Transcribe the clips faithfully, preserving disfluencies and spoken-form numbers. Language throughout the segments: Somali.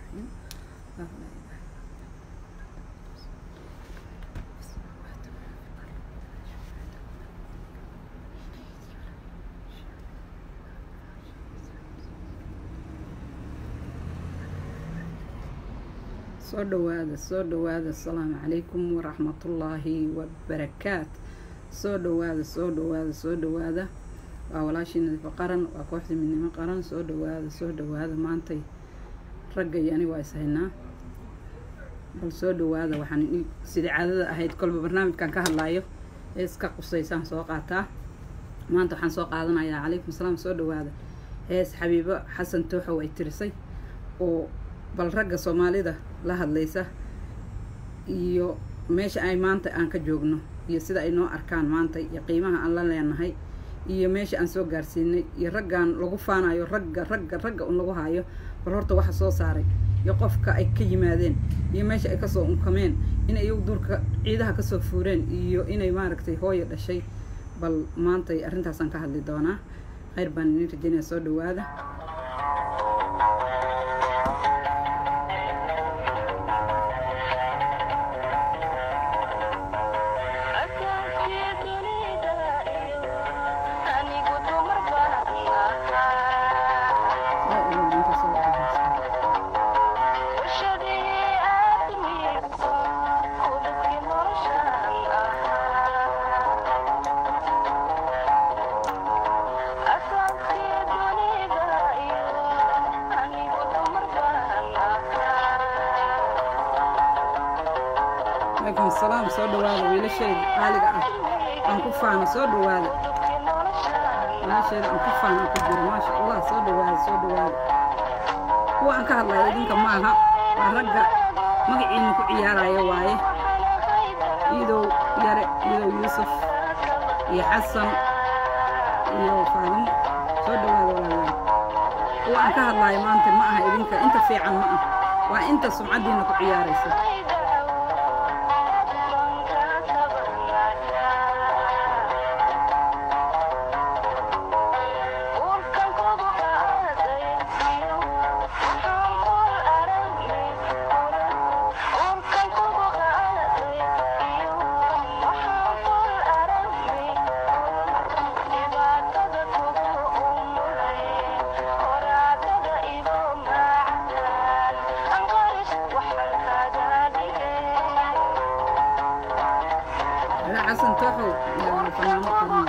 الرحيم soo dhawaada soo dhawaada assalaamu calaykum waraxmatullaahi wabarakaat soo dhawaada soo dhawaada soo dhawaada waa walaashii nadiifo qaran waa kooxdii midnimo qaran soo dhawaada soo dhawaada maantay ragga iyo aniga waa is haynaa bal soo dhawaada waxaan sidii caadada ahayd kolba barnaamijkan ka hadlaayo ee iska qusaysaan soo qaataa maanta waxaan soo qaadanayaa calaykum salaam soo dhawaada hees xabiibo xasan tooxow ay tirisay oo bal ragga soomaalida la hadlaysa iyo meesha ay maanta aan ka joogno iyo sida ay noo arkaan maanta iyo qiimaha aan la leenahay iyo meesha aan soo gaarsiinay iyo raggaan lagu faanayo ragga ragga ragga un lagu hayo bal horta waxa soo saaray iyo qofka ay ka yimaadeen iyo meesha ay kasoo unkameen inay iyagu duurka ciidaha kasoo fuureen iyo inay maaragtay hooyo dhashay bal maantay arrintaasaan ka hadli doonaa khayr baan idin rajaynaya soo dhawaada السلام soo dhawaada wiilasheeda qaaliga ah aan ku faano soo dhawaada wiilasheeda aan ku faano ku jiro maasha Allah soo dhawaada soo dhawaada kuwa aan ka hadlayo idinka maaha waa ragga magaciina ku ciyaaraya waaye iidow yare iidow Yuusuf iyo Xasan iyo Faadimo soo dhawaada walaalayaal kuwa aan ka hadlayo maanta ma aha idinka inta fiican ma ah waa inta sumcadiina ku ciyaaraysa حسن توحو يا فنان قرن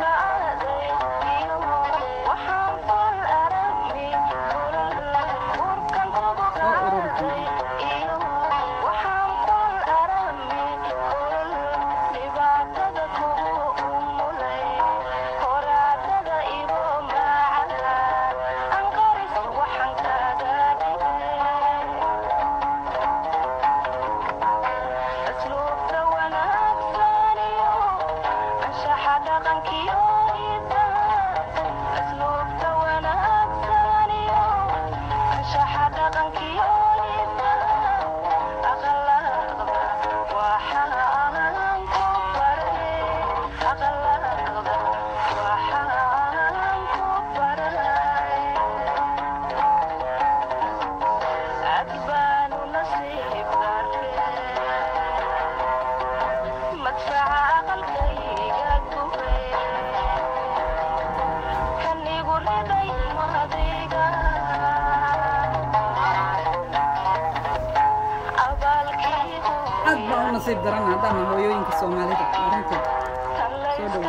نصيب درنا هذا هويوين كسومالي ده أنت سودو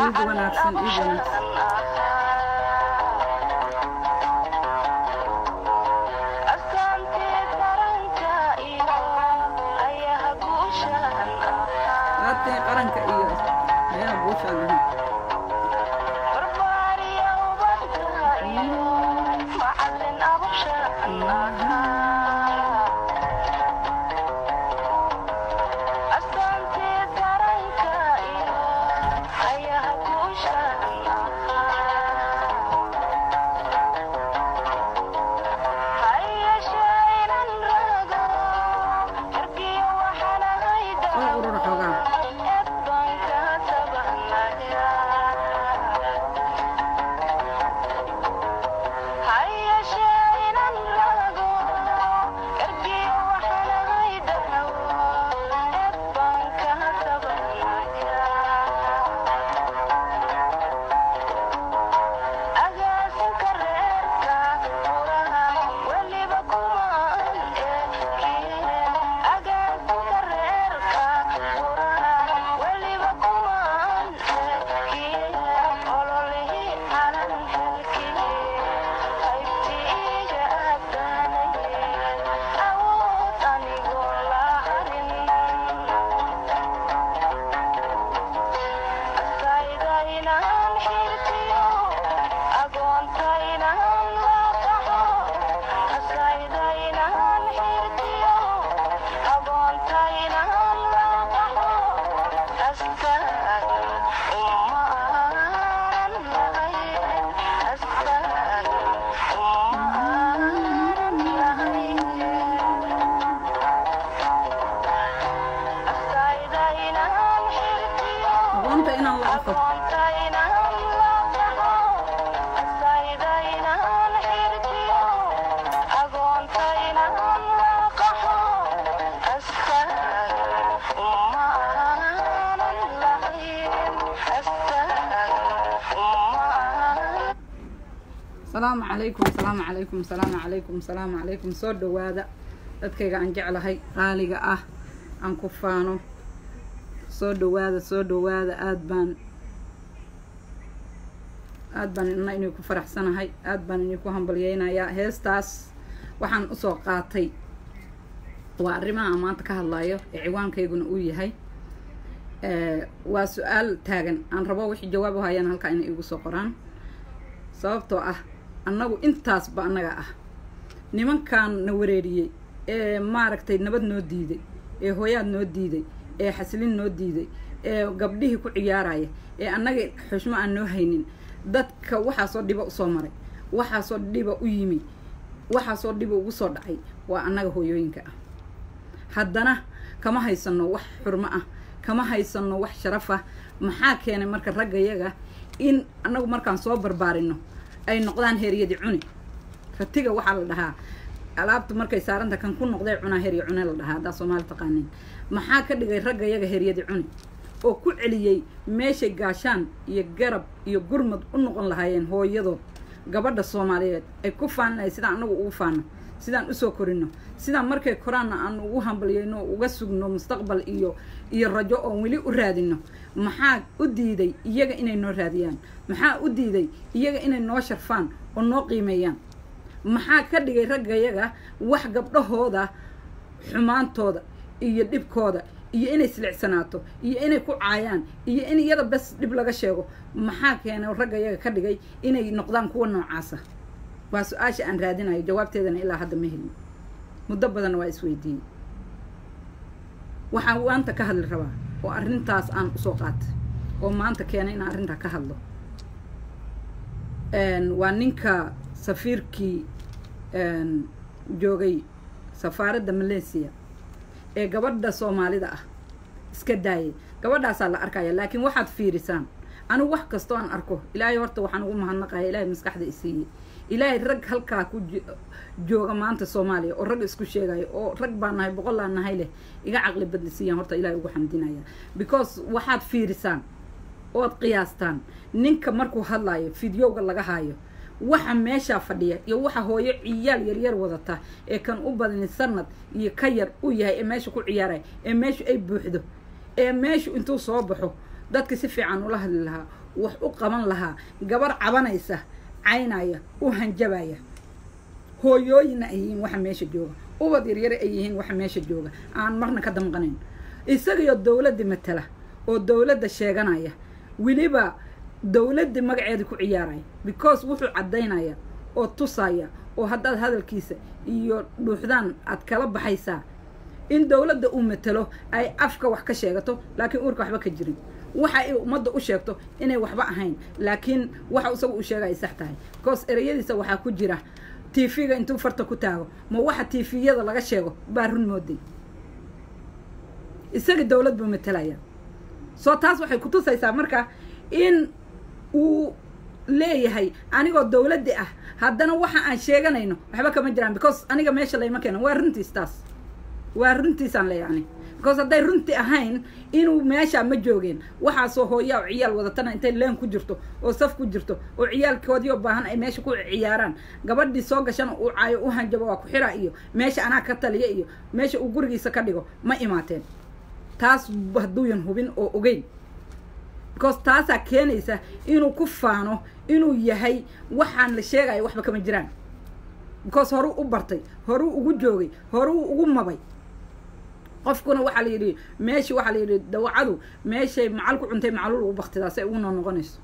عيد وناكسن عيد وناكسن هاتي قرنك إياه يا بوشان السلام عليكم السلام عليكم السلام عليكم السلام عليكم soo dhawaada dadkayga aan jeclahay qaaliga ah aan ku faano soo dhawaada soo dhawaada aad baan aad baan inay ku faraxsanahay aad baan inay ku hambalyeynaya heestaas waxaan u soo qaatay waa arrimaha maanta ka hadlayo ee ciwaankayguna uu yahay ee waa su'aal taagan aan rabo wixii jawaab u hayaan halka inay igu soo qoraan sababtoo ah annagu intaas ba anaga ah nimankan na wareeriyay ee maaragtay nabad noo diiday ee hooyaad noo diiday ee xasilin noo diiday ee gabdhihii ku ciyaaraya ee annaga xushmo aan noo haynin dadka waxa soo dhiba u soo maray waxa soo dhiba u yimi waxa soo dhiba ugu soo dhacay waa annaga hooyooyinka ah haddana kama haysano wax xurmo ah kama haysano wax sharaf ah maxaa keenay marka raggayaga in annagu markaan soo barbaarino ay noqdaan heeriyadii cuni ratiga waxaa la dhahaa alaabtu markay saaranta kan ku noqday cunaa heeriyo cune la dhahaa haddaa Soomaali taqaaniin maxaa ka dhigay raggayaga heeriyadii cuni oo ku celiyay meeshay gaashaan iyo garab iyo gurmad u noqon lahaayeen hooyado gabadha Soomaaliyeed ay ku faanay sida anagu ugu faano sidaan u soo korino sidaan markay koraana aan ugu hambalyeeyno uga sugno mustaqbal iyo iyo rajo oo wali u raadino maxaa u diiday iyaga inay noo raadiyaan maxaa u diiday iyaga inay noo sharfaan oo noo qiimeeyaan maxaa ka dhigay raggayaga wax gabdhahooda xumaantooda iyo dhibkooda iyo inay silicsanaato iyo inay ku caayaan iyo in iyada bas dhib laga sheego maxaa keenay raggayaga ka dhigay inay noqdaan kuwa noocaasa waa su'aasha aan raadinayo jawaabteedana ilaa hadda ma helin muddo badan waa isweydiin waxaan waanta ka hadli rabaa oo arrintaas aan u soo qaatay oo maanta keenay in arrinta ka hadlo een waa ninka safiirkii een joogay safaaradda Malaysia ee gabadha Soomaalida ah iska daayay gabadhaas la arkaya laakiin waxaad fiirisaan anu wax kasto aan arko ilaahay horta waxaan ugu mahadnaqayaa ilaahay maskaxda isiiyay ilaahay rag halka ku jooga maanta Soomaaliya oo rag isku sheegay oo rag baan nahay boqol aan nahay leh iga aqli badlisiyan horta ilaahay ugu xamdinaya because waxaad fiirisaan oo qiyaastaan ninka markuu hadlayo fiidiyowga laga haayo waxa meesha fadhiya iyo waxa hooyo ciyaal yar yar wadata ee kan u badan sanad iyo ka yar u yahay ee meesha ku ciyaaray ee meesha ay buuxdo ee meesha intuu soo baxo dadka si fiican ula hadli lahaa wax u qaban lahaa gabar cabanaysa caynaya u hanjabaya hooyooyina ay yihiin waxa meesha jooga ubad yaryar ay yihiin waxa meesha jooga aan marna ka damqanayn isaga dawladda matala oo dawladda sheeganaya wiliba dawladda magaceeda ku ciyaaraya because wuxuu cadeynaya oo tusaya oo haddaad hadalkiisa iyo dhuuxdaan aad kala baxaysaa in dawladda uu matalo ay afka wax ka sheegato laakiin uurka waxba ka jirin waxa ay ummadda u sheegto inay waxba ahayn laakiin waxa isagu u sheegay sax tahay because erayadiisa waxaa ku jira T V-ga intuu farta ku taago ma waxa T V-yada laga sheego baa run mooday isaga dawlad buu matalaya soo taas waxay ku tusaysaa marka in uu leeyahay anigoo dawladda ah haddana waxa aan sheeganayno waxba kama jiraan because aniga meesha layma keeno waa runtiis taas waa runtiisaan leeyahay because hadday runti ahayn inuu meesha ma joogeen waxaasoo hooyaa oo ciyaal wadatana intay leen ku jirto oo saf ku jirto oo ciyaalkoodii oo baahan ay meesha ku ciyaaraan gabadhii soo gashan uu caayo u hanjabo waa ku xira iyo meesha anaa ka taliya iyo meesha uu gurigiisa ka dhigo ma imaateen taas hadduuyan hubin oo ogeyn because taasaa keenaysa inuu ku faano inuu yahay waxaan la sheegayo waxba kama jiraan because horuu u bartay horuu ugu joogay horuu ugu mabay qofkuna waxa la yiri meeshii waxa la yiri dawacadu meeshay macal ku cuntay macalul u baqtidaas ay ugu noqonayso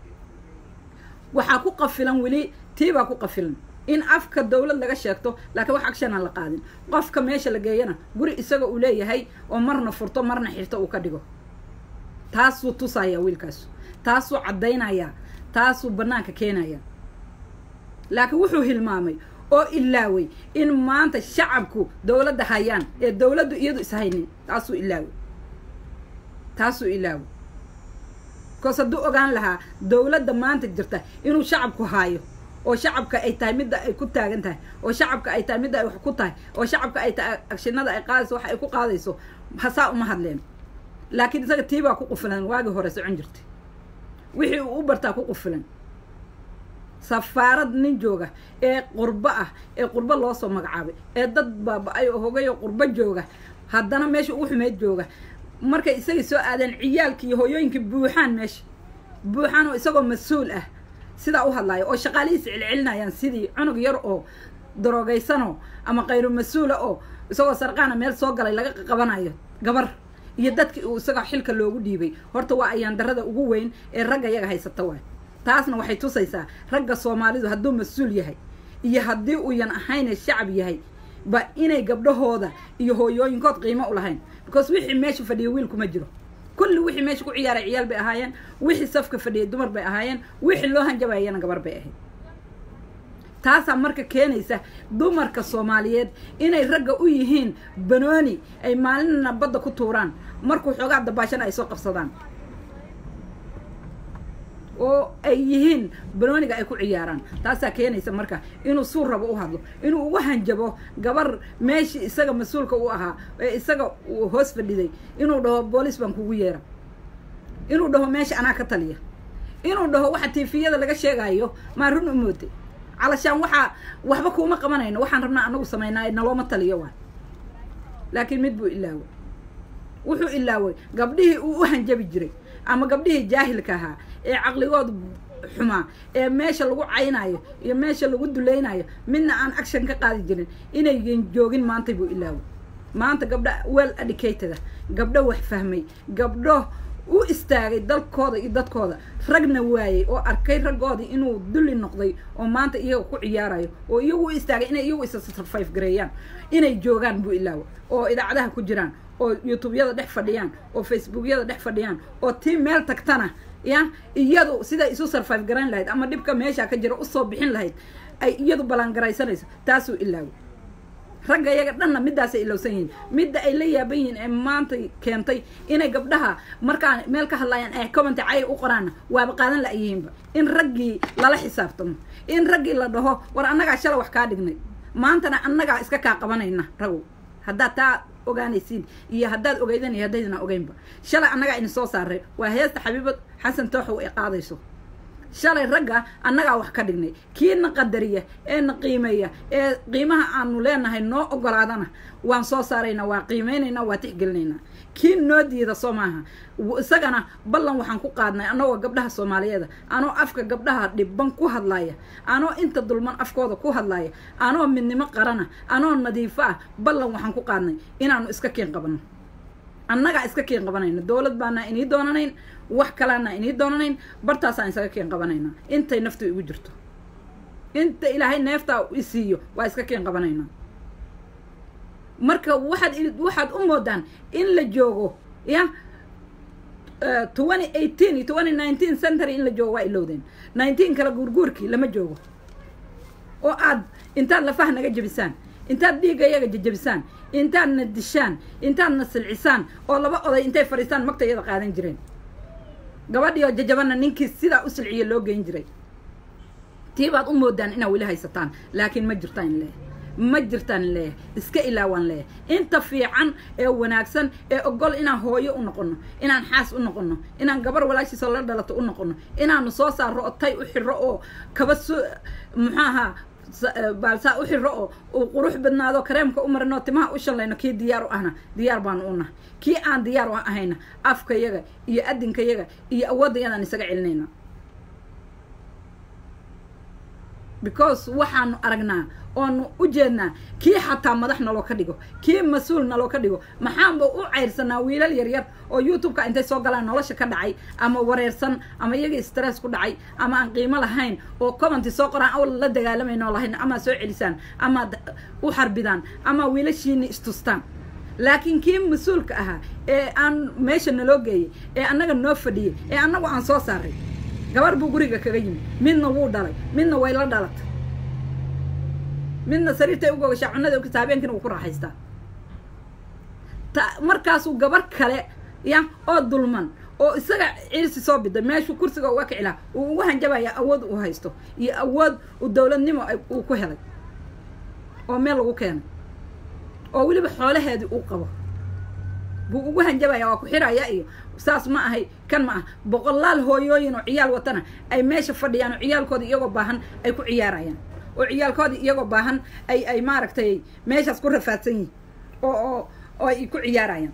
waxa ku qafilan wali tiiba ku qafilan in afka dawlad laga sheegto laakiin wax action aan la qaadin qofka meesha la geeyana guri isaga uu leeyahay oo marna furto marna xirto uu ka dhigo taasuu tusaya wiilkaas taasuu cadeynaya taasuu banaanka keenaya laakiin wuxuu hilmaamay oo ilaaway in maanta shacabku dawladda hayaan ee dawladdu iyadu is haynin taasuu ilaaway taasuu ilaaway koos hadduu ogaan lahaa dawladda maanta jirta inuu shacabku haayo oo shacabka ay tahay midda ay ku taagan tahay oo shacabka ay tahay midda ay wax ku tahay oo shacabka ay tahay akshinada ay qaadayso wax ay ku qaadayso hasaa uma hadleen laakiin isaga tiibaa ku qufilan waagi hore socon jirtay wixii uu u bartaa ku qufilan safaarad nin jooga ee qurbo ah ee qurbo loo soo magacaabay ee dad baaba-ay oo hogay oo qurbo jooga haddana meesha ugu xumeyd jooga markay isagii soo aadeen ciyaalkii iyo hooyooyinkii buuxaan meesha buuxaan oo isagoo mas-uul ah sidaa u hadlaayo oo shaqaalihiisa celcelinayaan sidii cunug yar oo daroogaysano ama qayru mas-uula oo isagoo sarqaana meel soo galay laga qabanayo gabar iyo dadkii uu isaga xilka loogu dhiibay horta waa ayaan darada ugu weyn ee ragga iyaga haysata waay taasna waxay tusaysaa ragga Soomaalidu hadduu mas'uul yahay iyo haddii uu yan ahayn shacab yahay ba inay gabdhahooda iyo hooyooyinkood qiimo u lahayn because wixii meesha fadhiyo wiil kuma jiro kulli wixii meesha ku ciyaaray ciyaal bay ahaayeen wixii safka fadhiyay dumar bay ahaayeen wixii loo hanjabayana gabar bay ahayd taasa marka keenaysa dumarka Soomaaliyeed inay ragga u yihiin banooni ay maalinna badda ku tuuraan markuu xogaa dabaashan ay soo qabsadaan oo ay yihiin banooniga ay ku ciyaaraan taasa keenaysa marka inuu suur rabo u hadlo inuu ugu hanjabo gabar meeshii isaga mas'uulka u ahaa ee isaga uu hoos fadhiday inuu dhaho booliis baan kugu yeera inuu dhaho meesha anaa ka taliya inuu dhaho waxa T V-yada laga sheegayo ma run u mooday علشان وحا وحبا كوما قمانينا وحان ربنا أنو سمينا إنا لوما تليوان لكن مدبو إلاوي وحو إلاوي قبليه وحان جابي جري أما قبليه جاهل كاها إيه عقلي قود حما إيه ماشا لغو عينايو إيه ماشا لغو دولينايو منا عن أكشن كقادي جرين إنا ينجوغين ما انتبو إلاوي ما انت قبل well educated قبله وح فهمي قبله u istaagay dalkooda iyo dadkooda ragna waayay oo arkay ragooda inuu dulli noqday oo maanta iyaga ku ciyaarayo oo iyagu u istaagay inay iyagu isa survive gareeyaan inay joogaan buu ilaawo oo idaacadaha ku jiraan oo YouTube-yada dhex fadhiyaan oo Facebook-yada dhex fadhiyaan oo tii meel tagtana ya iyadu sida isu survive garan lahayd ama dhibka meesha ka jira u soo bixin lahayd ay iyadu balan garaysanayso taasuu ilaawo ragga iyaga dhanna midaas ay ilowsan yihiin midda ay la yaaban yihiin ee maanta keentay inay gabdhaha markaan meel ka hadlayaan ay comment ay u qoraan waaba qaadan la yihiinba in raggii lala xisaabtamo in raggii la dhaho war annaga shala wax ka dhignay maantana annaga iska ka qabanayna rago hadda taa ogaanaysiin iyo haddaad ogeydan iyo haddaydna ogeynba shala annaga in soo saaray waa heesta xabiibad xasan tooxo ay qaadayso shalay ragga annagaa wax ka dhignay kiina qadariya ee na qiimeeya ee qiimaha aanu leenahay noo ogolaadana waan soo saaraynaa waa qiimeynaynaa waa tixgelinaynaa kii noo diida soo maaha isagana ballan waxaan ku qaadnay annagoo gabdhaha soomaaliyeed anoo afka gabdhaha dhibban ku hadlaaya anoo inta dulman afkooda ku hadlaaya anoo midnimo qarana anoo nadiifo ah ballan waxaan ku qaadnay inaanu iska keen qabanno annagaa iska keen qabanayna dowlad baana inii doonanayn wax kalaana inii doonanayn bartaasaan isaga keen qabanayna intay naftu igu jirto inta ilaahay neeftaa i siiyo waa iska keen qabanayna marka waxaad waxaad u moodaan in la joogo ya twenty eighteen iyo twenty nineteen century in la joogo waa ilowdeen nineteen kala guurguurkii lama joogo oo aad intaad lafaha naga jebisaan intaad dhiigga iyaga jejebisaan intaad na dishaan intaad na silcisaan oo laba oday intay fadhiistaan magtayada qaadan jireen gabadhii oo jajabana ninkii sidaa u silciya loo geyn jiray tii baad u moodaan inaa weli haysataan laakiin ma jirtaan leeyahay ma jirtaan leeyahay iska ilaawaan leeyahay inta fiican ee wanaagsan ee ogol inaan hooyo u noqono inaan xaas u noqono inaan gabar walaashiisa la dhalato u noqono inaanu soo saaro oo tay u xiro oo kaba muxuu ahaa baalsaa u xiro oo uu qurux badnaado kareemka u marino timaha u shallayno kii diyaar u ahna diyaar baanu u nahay kii aan diyaar u ahayna afkayaga iyo adinkayaga iyo awoodayadaan isaga celinayna because waxaanu aragnaa oonu u jeednaa kii xataa madax naloo ka dhigo kii mas-uul naloo ka dhigo maxaanba u cayrsanaa wiilal yaryar oo youtube-ka intay soo galaan nolosha ka dhacay ama wareersan ama iyagii stress ku dhacay ama aan qiimo lahayn oo commenti soo qoraan aw la dagaalamayno lahayn ama soo celisaan ama u xarbidaan ama wiilashiini istustaan laakiin kii mas-uulka ahaa ee aan meesha naloo geeyey ee annaga noo fadhiyey ee annagu aan soo saaray gabar buu guriga kaga yimi midna wuu dhalay midna way la dhalatay midna sariirtay u gogashaa cunada ukasta habeenkiina wuu ku raaxaystaa markaasuu gabar kale ya oo dulman oo isaga cirsi soo biday meeshuu kursiga uga kici lahaa uu ugu hanjabaya awood uu haysto iyo awood uu dowladnimo uu ku helay oo meel lagu keenay oo weliba xoolaheedii uu qabo buu ugu hanjabaya waa ku xiraya iyo saas ma ahay kan ma ah boqolaal hooyooyin oo ciyaal watana ay meesha fadhiyaan oo ciyaalkooda iyagoo baahan ay ku ciyaarayaan oo ciyaalkooda iyagoo baahan ay ay maaragtay meeshaas ku rafaadsan yihiin oo oo oo ay ku ciyaarayaan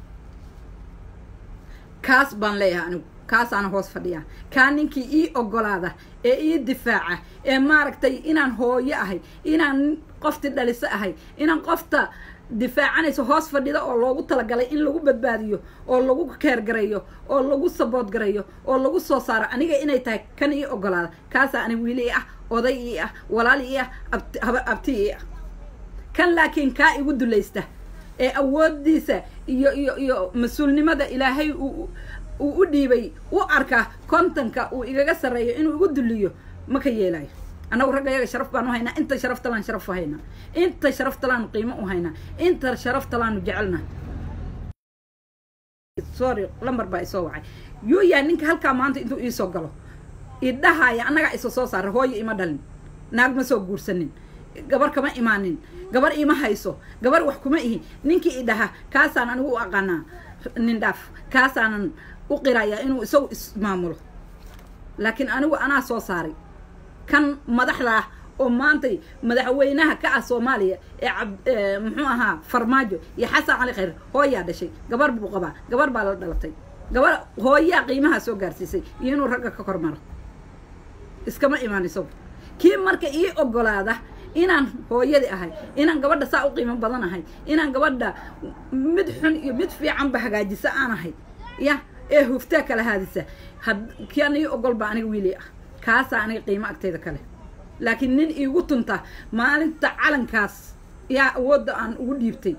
kaas baan leeyahay anigu kaasaana hoos fadhiyaa kaa ninkii ii ogolaada ee ii difaaca ee maaragtay inaan hooyo ahay inaan qofti dhaliso ahay inaan qofta difaacanayso hoos fadhida oo loogu talagalay in lagu badbaadiyo oo lagu keergareeyo oo lagu sabood gareeyo oo lagu soo saaro aniga inay tahay kan ii ogolaada kaasaa ani wiili ii ah oday ii ah walaal ii ah abti ii ah kan laakiin kaa igu dulaysta ee awoodiisa iyo iyo iyo mas-uulnimada ilaahay uu uu u dhiibay u arka kontanka uu igaga sarreeyo inuu igu duliyo ma ka yeelayo annagu ragga yaga sharaf baan u haynaa inta sharaftalaan sharaf u haynaa inta sharaftalaan qiimo u haynaa inta sharaftalaanu jecelna sorry lambar baa isoo wacay yuu yaa ninka halkaa maanta intuu iisoo galo idhahaya annagaa isa soo saara hooyo ima dhalin naag ma soo guursanin gabar kama imaanin gabar ima hayso gabar wax kuma ihi ninkii idhaha kaasaan anigu u aqaanaa nin dhaaf kaasaanan u qirayaa inuu isagu ismaamulo laakiin anigu anaa soo saaray kan madaxda ah oo maantay madaxweynaha ka ah soomaaliya ee muxuu ahaa farmaajo iyo xasan cali khayr hooyaa dhashay gabar buu qabaa gabar baa la dhalatay gabar hooyaa qiimaha soo gaarsiisay iyo inuu ragga ka kormaro iskama imaan isagu kii marka ii ogolaada inaan hooyadii ahay inaan gabadha saa u qiimo badan ahay inaan gabadha mid xun iyo mid fiicanba hagaajisa aan ahay ya ee huftaa kala haadisa kian ii ogol baa aniga wiili ah kaasaa aniga qiimo agteeda kale laakiin nin iigu tunta maalinta calankaas yaa awoodda aan ugu dhiibtay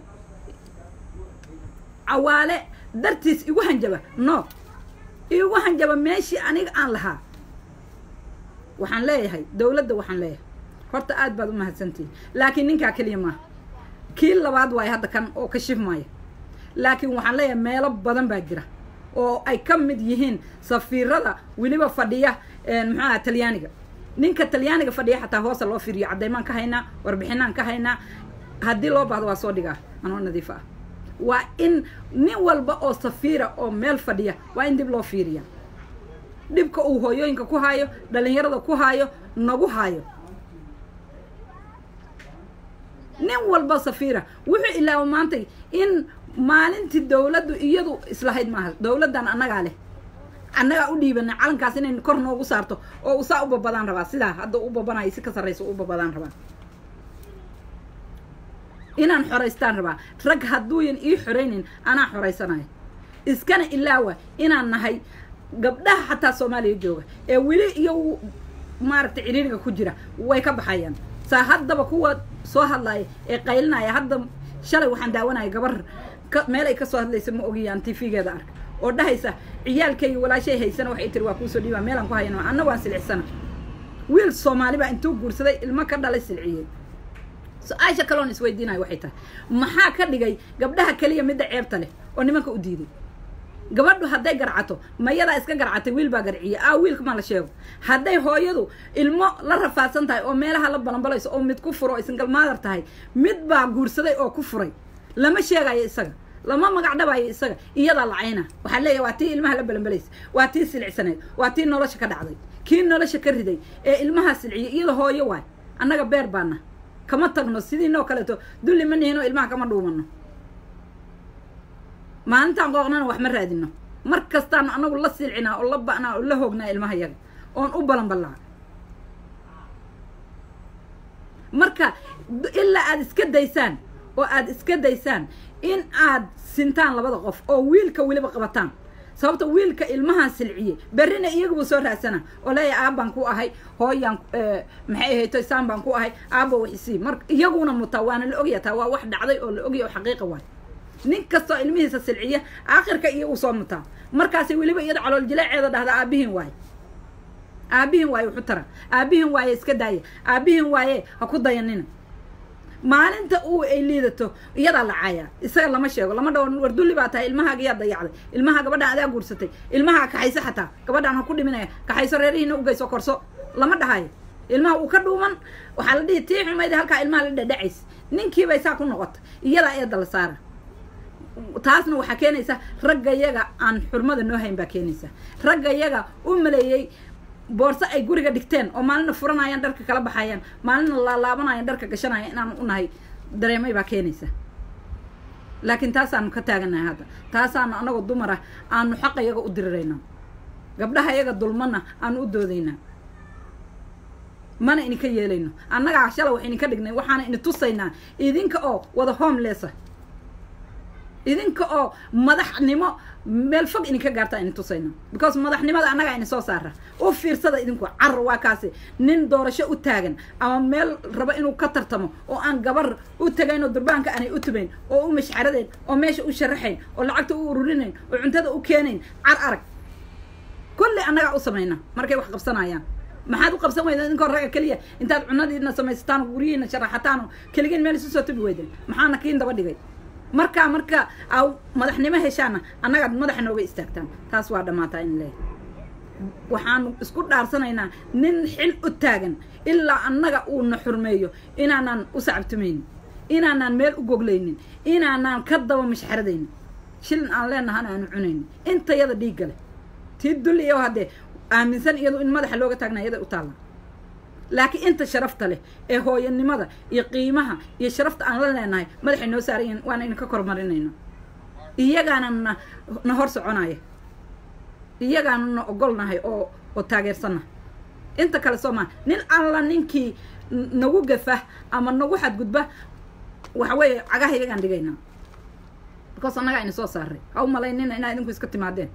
cawaale dartiis igu hanjaba no igu hanjaba meeshii aniga aan lahaa waxaan leeyahay dowladda waxaan leeyahay horta aad baad u mahadsantihin laakiin ninkaa keliya maaha kii labaad waayo hadda kan oo ka shifmaya laakiin waxaan leeyahay meelo badan baa jira oo ay ka mid yihiin safiirada weliba fadhiya muxuu aha talyaaniga ninka talyaaniga fadhiya xataa hoosa loo fiiriyo caddaymaan ka haynaa warbixinaan ka haynaa haddii loo baahdo waa soo dhigaa anoo nadiif ah waa in nin walba oo safiira oo meel fadhiya waa in dib loo fiiriya dhibka uu hooyooyinka ku haayo dhalinyarada ku haayo nagu haayo nin walba safiira wuxuu ilaa maantay in maalintii dawladdu iyadu islahayd maaha dawladdan annagaa leh annagaa u dhiibanay calankaas inay kor noogu saarto oo usaa u babadaan rabaa sidaa hadda u babanayo si ka sarrayso u babadaan rabaa inaan xoraystaan rabaa rag hadduuyan ii xoraynin anaa xoraysanayo iskana ilaawa inaan nahay gabdhaha xataa soomaaliya jooga ee weli iyo maaragtay ciriiriga ku jira way ka baxayaan saa haddaba kuwa soo hadlaaya ee qaylinaya hadda shalay waxaan daawanaya gabar meel ay ka soo hadlaysa ma ogiyaan tifigeeda arka oo dhahaysa ciyaalkayga walaashay haysana waxay tiri waa kuusoo dhiibaa meelaan ku hayano anna waan silixsana wiil soomaali baa intuu guursaday ilmo ka dhalay silciyey su-aasha kaloon isweydiinayo waxay tahay maxaa ka dhigay gabdhaha keliya midda ceebta leh oo nimanka u diiday gabadhu hadday garcato mayadaa iska garcatay wiil baa garciye aa wiilka ma la sheego hadday hooyadu ilmo la rafaadsan tahay oo meelaha la balanbalayso oo mid ku furo oo single mother tahay mid baa guursaday oo ku furay lama sheegayo isaga lama magac dhabayo isaga iyadaa lacayna waxaa leeyahay waa tii ilmaha la balanbalaysa waa tii silicsaneed waa tii nolosha ka dhacday kii nolosha ka riday ee ilmaha silciyay iyada hooyo waay annaga beer baana kama tagno sidii noo kaleeto dulli ma nihinoo ilmaha kama dhuumano maalintaan qooqnana wax ma raadino mar kastaan anagu la silcinaa oo la ba'naa oo la hoognaa ilmaha yaga oon u balanbalaa marka ilaa aad iska daysaan oo aad iska daysaan in aad sintaan labada qof oo wiilka weliba qabataan sababta wiilka ilmahan silciye berrina iyaguba soo raadsana oo leeya aabbaan ku ahay hooyaan maxay ahayto isaan baan ku ahay aabba waxisii mar iyaguna mutaa waana la ogyataa waa wax dhacday oo la ogya oo xaqiiqa waay nin kastoo ilmihiisa silciya aakhirka iyagu soo mutaa markaasi weliba iyada calool jileeceeda dhahda aabihin waaye aabihin waaye wuxu tara aabihin waaye iska daaya aabihin waaye ha ku dayanina maalinta uu ay liidato iyadaa lacaaya isaga lama sheego lama dhawo wardulli baa tahay ilmahaaga yaa dayacday ilmaha gabadhaan adaa guursatay ilmaha kaxayso xataa gabadhaan ha ku dhiminaya kaxayso reerihiina ugeyso korso lama dhahayo ilmaha uu ka dhuuman waxaa la dhihi tii xumayda halkaa ilmaha la dhadhacays ninkiibay saa ku noqota iyadaa eedda la saara taasna waxaa keenaysa ragga yaga aan xurmada noo hayn baa keenaysa ragga yaga u maleeyey boorso ay guriga dhigteen oo maalina furanayaan dharka kala baxayaan maalina laalaabanayaan dharka gashanaya inaan u nahay dareemay baa keenaysa laakiin taasaanu ka taaganahay hadda taasaanu anagoo dumar ah aanu xaqa yaga u dirirayna gabdhaha yaga dulmana aanu u doodaynaa mana idinka yeelayno annagaa shala wax idinka dhignay waxaana idin tusaynaa idinka oo wada homelessa idinka oo madaxnimo meel fog idinka gaartaa idin tusayna because madaxnimada annagaa idin soo saara u fiirsada idinku car waa kaasi nin doorasho u taagan ama meel rabo inuu ka tartamo oo aan gabar u tagayn oo durbaanka aanay u tubayn oo u mashxaradeen oo meesha u sharaxayn oo lacagta u ururinayn oo cuntada u keenayn car arag kulli annagaa u samayna markay wax qabsanayaan maxaad u qabsan weyda idinkoo ragga keliya intaad cunadiina samaysataan guryihiina sharaxataan keligiin meel isu soo tubi weydeen maxaana kiin daba dhigay markaa marka aw madaxnimo heshaana annagaad madaxa nooga istaagtaan taas waa dhammaataa in leeyahay waxaanu isku dhaarsanaynaa nin xil u taagan ilaa annaga uuna xurmeeyo inaanaan u sacabtumaynin inaanaan meel u goglaynin inaanaan ka daba mashxaradaynin shilin aan leenahana aanu cunaynin intayada dhiigga leh tii dulli iyo haddee aaminsan iyadu in madaxa looga taagna iyada u taalla laakiin inta sharafta leh ee hooyanimada iyo qiimaha iyo sharafta aan la leenahay madaxay noo saarayiin waana idinka kormarinayna iyagaana na na hor soconaya iyagaana na ogolnahay oo oo taageersanna inta kale soomaa nin alla ninkii nagu gafa ama nagu xadgudba waxa weeye cagaha iyagaan dhigaynaa because annagaa idin soo saaray ha u malaynina inaa idinku iska timaadeen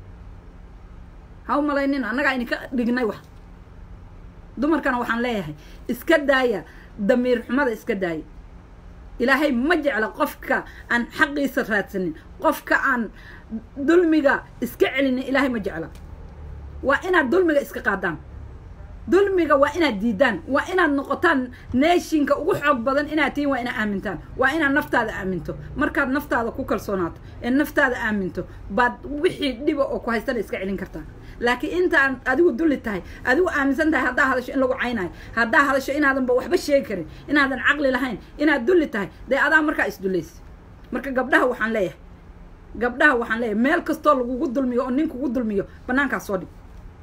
ha u malaynina annagaa idinka dhignay wax dumarkana waxaan leeyahay iska daaya damiir xumada iska daaya ilaahay ma jecla qofka aan xaqiisa raadsanin qofka aan dulmiga iska celinin ilaahay ma jecla waa inaad dulmiga iska qaadaan dulmiga waa inaad diidaan waa inaad noqotaan neeshinka ugu xoog badan inaad tihiin waa inaad aamintaan waa inaad naftaada aaminto markaad naftaada ku kalsoonaato ee naftaada aaminto baad wixii dhiba oo ku haystana iska celin kartaa laakiin intaan adigu dulli tahay adigu aaminsan tahay haddaa hadasho in lagu caynayo haddaa hadasho inaadanba waxba sheegi karin inaadan caqli lahayn inaad dulli tahay dee adaa markaa isdullaysa marka gabdhaha waxaan leeyahay gabdhaha waxaan leeyahay meel kastoo lagugu dulmiyo oo nin kugu dulmiyo bannaankaas soo dhig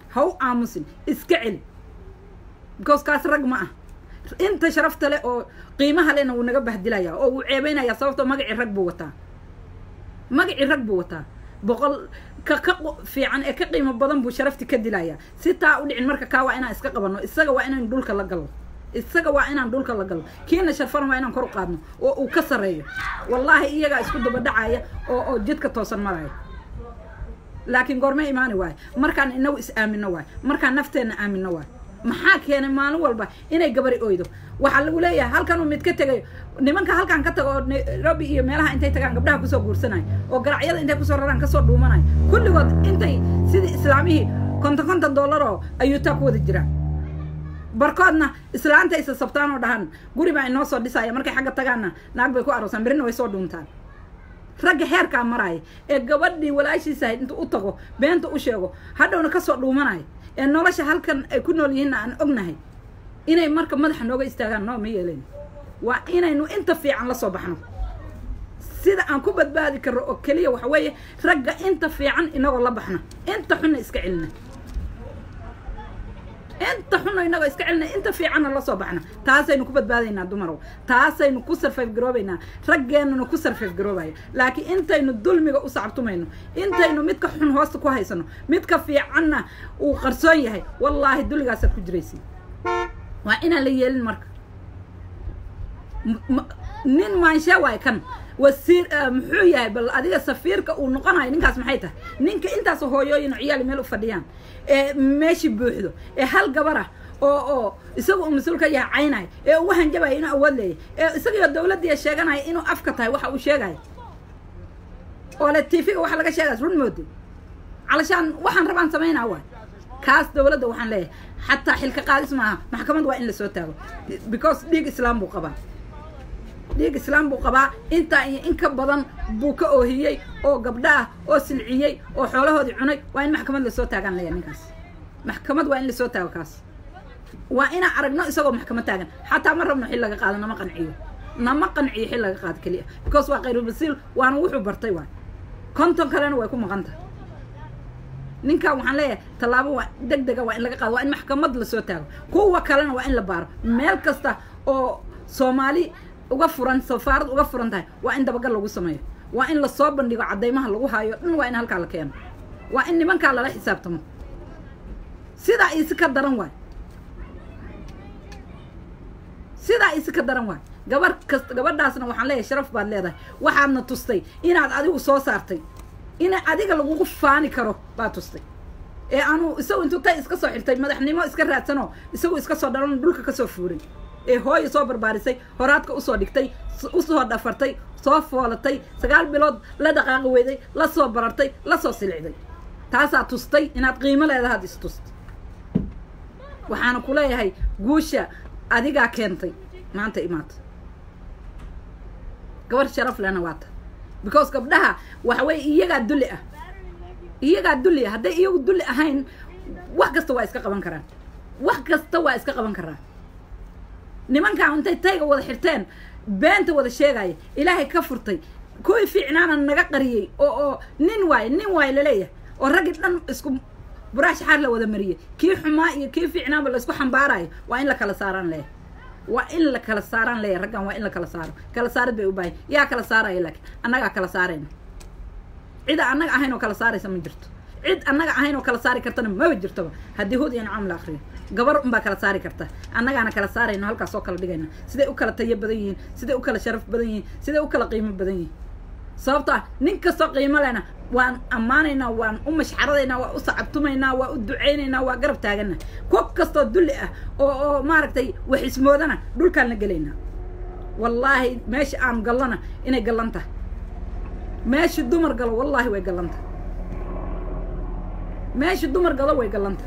هو آموسين إسكعل because كاس رج معه أنت شرفت له أو قيمها لنا ونجبه دلايا أو عيبينا يا صوته مجع الركب وتا مجع الركب وتا بقول كق في عن كقيمة بدن بشرفتي كدلايا ستة أقول عن مركا كوا أنا إسكا قبلنا إسكا وأنا ندول كلا قل إسكا وأنا ندول كلا قل كينا شرفنا وأنا نكرر قادنا وكسر ريه والله إيه جا إسكود بدعاية أو أو جد كتوصل مراي لكن قرمي إيماني واي مركان إنه إس آمن واي مركان نفتنا آمن واي محاك يعني ما نقول با إني جبري أويدو وحال ولايا هل كانوا متكتجوا نمانك هل كان كتجوا ربي مالها أنت تكان قبلها كسر قرصناي أو قرعيات أنت كسر ران كسر دومناي كل وقت أنت سيد إسلامي كنت كنت الدولار أيو تقود الجرا بركادنا إسلام أنت إس السبتان ودهان قولي ما إنه صار دسايا مركي حاجة تجانا نقبل كو أروسان برينا ويصور دومتان رجع هير كان مراي الجبردي ولا شيء سهل أنت أطقوا بين تقوشيو هذا ونكسر دومناي إنه لاش هل كان يكونوا لينا عن أجنهي إني مركب مدح نوجا استغنى نوم يلين وإني إنه أنت في عن لصبحنا سيدا عن كوبد بعدك الرؤكلية وحوي رجع أنت في عن إنه والله بحنا أنت حنا إسكعلنا أنت حنا إنه إسكعلنا أنت في عن الله صبحنا تاسا إنه كوبد بعدنا دمرو تاسا إنه كسر في جروبنا رجع إنه كسر في جروبنا لكن أنت إنه الدول ميجا أصعبتوا منه أنت إنه متك حن هواست كويسنا متك في عنا وقرصية هي والله الدول جالسة تجريسي وأنا اللي المرك نين ما يشوي كان والسير محوية بل أديك سفيرك ونقنا نين كاس محيته نين كأنت سهويين عيال ملو فديان ماشي بوحده هل جبره أو أو يسوي مسؤول كيا عيناي وهن جبه هنا أول لي يسوي الدولة دي الشيء هاي إنه أفكتها وح وشيء هاي ولا تيفي وح لقى شيء رون مودي علشان وحن ربعن سمين أول كاس دولة ده وحن ليه حتى حلقة قاعد اسمها محكمة وين لسوتها because ديك إسلام بوقبا ديك إسلام بوقبا أنت إنك بدن بوك أو هي أو قبلها أو سلعية أو حوله هذي عنك وين محكمة لسوتها كان ليه نكاس محكمة وين لسوتها وكاس وأنا عرفنا يسوي محكمة تاجن حتى مرة من حلقة قالنا ما قنعيه ما قنعيه حلقة قاد كليه because وغيره بسيل وأنا وحو برتيوان كنتم كلنا ويكون مغنته ninka waxaan leeyahay talaabo waa degdeg waa in laga qaado waa in maxkamad la soo taago kuwa kalena waa in la baaro meel kasta oo Soomaali uga furan safaarad uga furan tahay waa in dabagal lagu sameeyo waa in la soo bandhigo cadeymaha lagu hayo dhan waa in halka la keeno waa in nimanka la xisaabtamo sida ay iska daran waay sida ay iska daran waay gabar kasta gabadhaasna waxaan leeyahay sharaf baad leedahay waxaadna tustay inaad adigu soo saartay إن أديك لو وقف فاني كرو باتوستي إيه أنا يسوي أنتو تاي إسكسر حرتي مدحني ما إسكر راتنو يسوي إسكسر دارون دولك كسوفوري إيه هو يصبر بارسي هراتك أصودك تاي أصود دفرتي صاف والتي سجال بلاد لا دقاق ويدي لا صبرتي لا صوصي العدي تاسع توستي إن تقيمة لا هذا استوست وحنا كلها هاي جوشة أديك أكنتي ما أنت إيمات قبل شرف لنا وات because قبلها وحوي إيجا دلئة إيجا دلئة هذا إيجا دلئة هين واحد استوى إسكا قبان كران واحد استوى إسكا قبان كران نمان كان أنت تايجا وذا حرتين بنت وذا شيء إلهي كفرتي كوي في عنانا نقريه أو أو ننواي ننواي لليه والرجل لن إسكو براش حارله وذا مريه كيف حماي كيف في عنانا ولا إسكو حنباراي وين لك على صاران ليه وإلا كلا ساران ليه رجع وإلا كلا سار كلا سارد بيوباي يا كلا سارة إلك أنا كلا سارين إذا أنا أهينو كلا ساري سمجرت عد أنا أهينو كلا ساري كرتنا ما بجرته هدي هو دي عام الآخرين جبر أم بكلا ساري كرته أنا أنا كلا ساري إنه هالك سوق كلا دقينا سيدا أكلا طيب بدين سيدا أكلا شرف بدين سيدا أكلا قيمة بدين صابته نك سوق قيمة لنا وان أماننا وان أمش حرضنا وأصعبتمنا وأدعينا وقرب تاجنا كوك قصة دلئة أو أو ما ركتي وحسمودنا دول كان نقلينا والله ماشي عم قلنا إني قلنته ماشي الدمر قال والله ويقلنته ماشي الدمر قال ويقلنته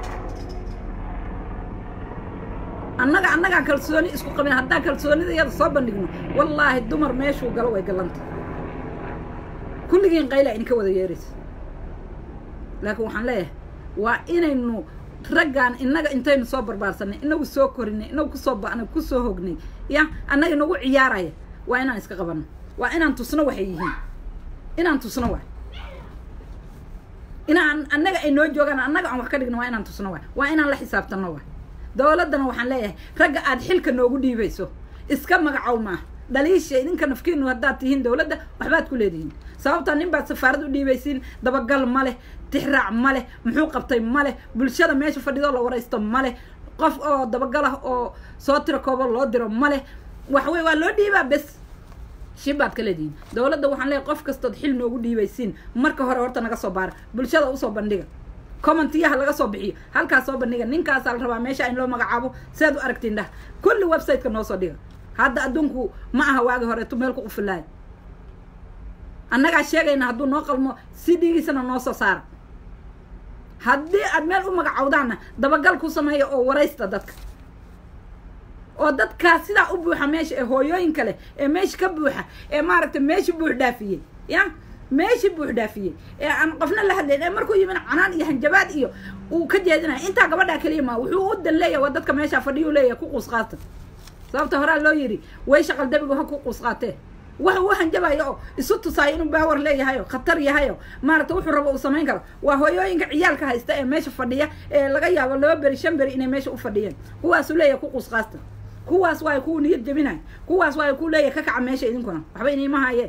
أنك أنك كالسوني إسكو قبل هدا كالسوني ذي صاب نجنو والله الدمر ماشي وقال ويقلنته كل جين قيلة إنك وذا يارس لكن وحن ليه وإن إنه ترجعن إنك أنتين صبر بارسني إنه سوكرني إنه كصب أنا كسوهجني يا أنا إنه عيارة وأنا إسك قبنا وأنا أنت صنوا حيين إن أنت صنوا inaan annaga ay noo joogaan annaga aan wax ka dhigno waa inaan tusno waay waa inaan la xisaabtanno waay dowladdana waxaan leeyahay ragga aad xilka noogu dhiibayso iska magacow maaha dhaliisha idinka nafkiinu haddaad tihiin dowladda waxbaad ku leedihiin sababtaa nin baad safaarad u dhiibaysiin dabagal ma leh tixraac ma leh muxuu qabtay ma leh bulshada meesha fadhidoo la waraysto ma leh qof oo dabagal ah oo soo tiro koobo loo diro ma leh waxwey waa loo dhiibaa bes shibaad ka leedihiin dowladda waxaan leeyahay qof kastood xil noogu dhiibaysiin marka hore horta naga soo baara bulshada usoo bandhiga commentiyaha laga soo bixiyo halkaas soo bandhiga ninkaasaa la rabaa meesha in loo magacaabo siaad u aragtiin dhah kulli websiteka noo soo dhiga hadda adduunku ma aha waagi horeetu meel ku qufilaay annagaa sheegayna hadduu noo qalmo si dhigiisana noo soo saara haddii aad meel u magacowdaanna dabagal ku sameeya oo waraysta dadka oo dadkaas sidaa u buuxa meesha ee hooyooyinka leh ee meesha ka buuxa ee maaragtay meesha buux dhaafiyey ya meeshii buux dhaafiyey ee aan qofna la hadlayn ee markuu yimin canaan iyo hanjabaad iyo uu ka jeedinaya intaa gabadhaa keliya maa wuxuu u dan leeyahay waa dadka meeshaa fadhiyuu leeyahay ku quusqaata sababta horaa loo yidhi way shaqal dabigu ha ku quusqaatee wax uu hanjabayo oo isu tusaayo inuu baawar leeyahayo khatar yahayo maaragta wuxuu rabo uu samayn karo waa hooyooyinka ciyaalka haysta ee meesha fadhiya ee laga yaabo laba beri shan beri inay meesha u fadhiyeen kuwaasuu leeyahay ku quusqaasta kuwaas waa kuu niyad jabinayo kuwaas waa kuu leeyahay ka kaca meesha idinkuna waxba iniima haayee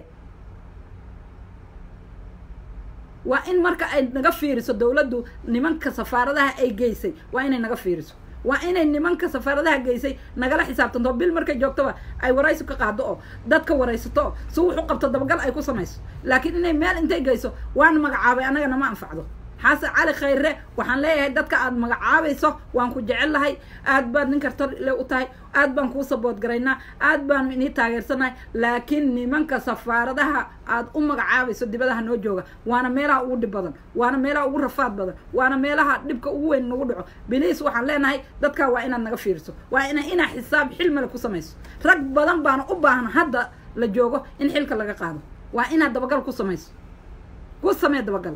waa in marka ay naga fiiriso dowladdu nimanka safaaradaha ay geysay waa inay naga fiiriso waa inay nimanka safaaradaha geysay nagala xisaabtanto bil markay joogtaba ay waraysi ka qaado oo dadka waraysato oo si wuxu qabto dabagal ay ku samayso laakiin inay meel intay geyso waan magacaabay annagana ma anfacdo xasan cali khayre waxaan leeyahay dadka aad magacaabayso waan ku jecel lahay aad baad nin karta le u tahay aad baan kuu sabood garaynaa aad baanu inii taageersanahay laakiin nimanka safaaradaha aad u magacaabayso dibadaha noo jooga waana meelaha ugu dhib badan waana meelaha ugu rafaad badan waana meelaha dhibka ugu weyn nagu dhaco biliis waxaan leenahay dadkaa waa inaad naga fiiriso waa ina inaa xisaab xilmale ku samayso rag badan baana u baahan hadda la joogo in xilka laga qaado waa inaad dabagal ku samayso ku samee dabagal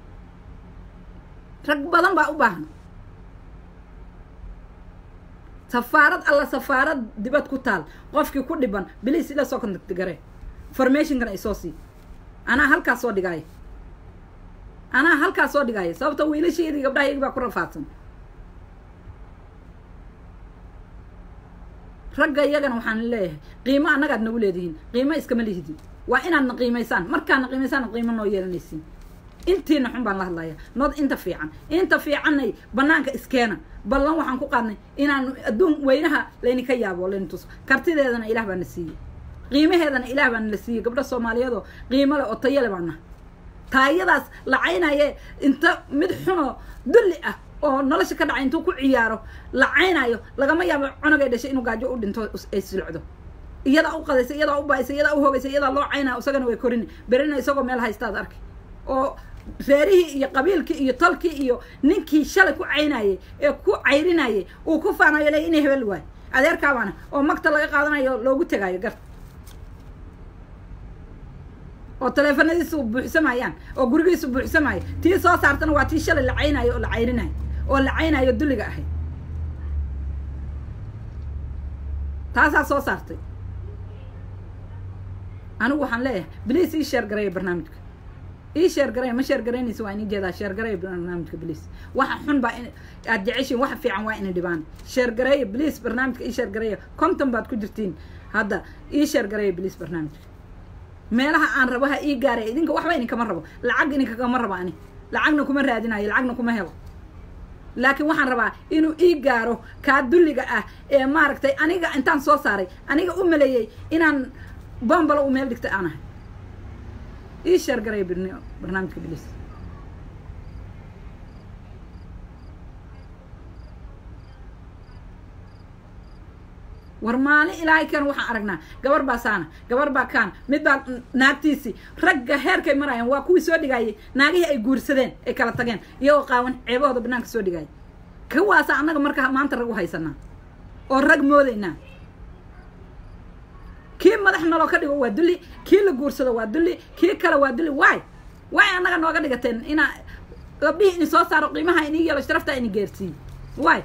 rag badan baa u baahan safaarad alla safaarad dibad ku taal qofkii ku dhiban biliis ila soo contact gare formationkan ay soo sii anaa halkaas soo dhigaayo anaa halkaas soo dhigaayo sababta wiilashaydii gabdhahaydii baa ku rafaadsan ragga iyagana waxaan leeyahay qiimo annagaad nagu leedihiin qiimo iskama lihidin waa inaadna qiimaysaan markaadna qiimaysaan qiimo noo yeelanaysiin intiina xun baan la hadlayaa nood inta fiican inta fiicannay banaanka iskeena ballan waxaan ku qaadnay inaan adduun weynaha laynika yaabo layni tuso kartideedana ilaah baa na siiyey qiimaheedana ilaah baa na siiyey gabdho soomaaliyeedoo qiimo leh oo tayo leh baan nahay taayadaas lacaynaye inta mid xunoo dulli ah oo nolosha ka dhacay intuu ku ciyaaro lacaynayo lagama yaabo cunugay dhashay inuu gaajo u dhinto ay silocdo iyadaa u qadaysa iyadaa u baaysa iyadaa u hoogaysa iyadaa loo caynaya isagana way korini berina isagoo meel haystaad arkay oo reerihii iyo qabiilkii iyo tolkii iyo ninkii shalay ku caynayay ee ku cayrinayay uu ku faanayo le inay hebel waay adeerkaabaana oo magta laga qaadanayo loogu tegaayo garta oo taleefanadiisu buuxsamayaan oo gurigiisu buuxsamayo tii soo saartana waa tii shalay la caynayo oo la cayrinayo oo la caynayo dulliga ahayd taasaa soo saartay anigu waxaan leeyahay biliis ii sheer garaya barnaamijka ii sheer garaya ma sheer garaynaysa waa inii jeedaa sheer garaya barnaamijka biliis waxa xun baa in aad jeceshiin waxa fiican waa inay dhibaan sheer garaya biliis barnaamijka ii sheer garaya konton baad ku jirtiin hadda ii sheer garaya biliis barnaamijka meelaha aan rabo ha ii gaaraya idinka waxba idinkama rabo lacag idinkagama rabo ani lacagna kuma raadinayo lacagna kuma helo laakiin waxaan rabaa inuu ii gaaro kaa dulliga ah ee maaragtay aniga intaan soo saaray aniga u maleeyey inaan bombalo u meel dhigtay aan ahay ii sheer garaya barnaamijka biliis war maalin ilaahay kan waxaan aragnaa gabar baa saana gabar baa kaana mid baa naagtiisii ragga heerkay marayaan waa kuwii soo dhigaayay naagihii ay guursadeen ay kala tageen iyagoo qaawan ceebahooda banaanka soo dhigaayay kuwaasa annaga marka maanta rag u haysanaa oo rag moodaynaa kii madax naloo ka dhigo waa dulli kii la guursado waa dulli kii kale waa dulli waay waay annaga nooga dhigateen inaa gabdhihii ini soo saaro qiimaha inii yeelo sharaftaa ini geersiiyo waay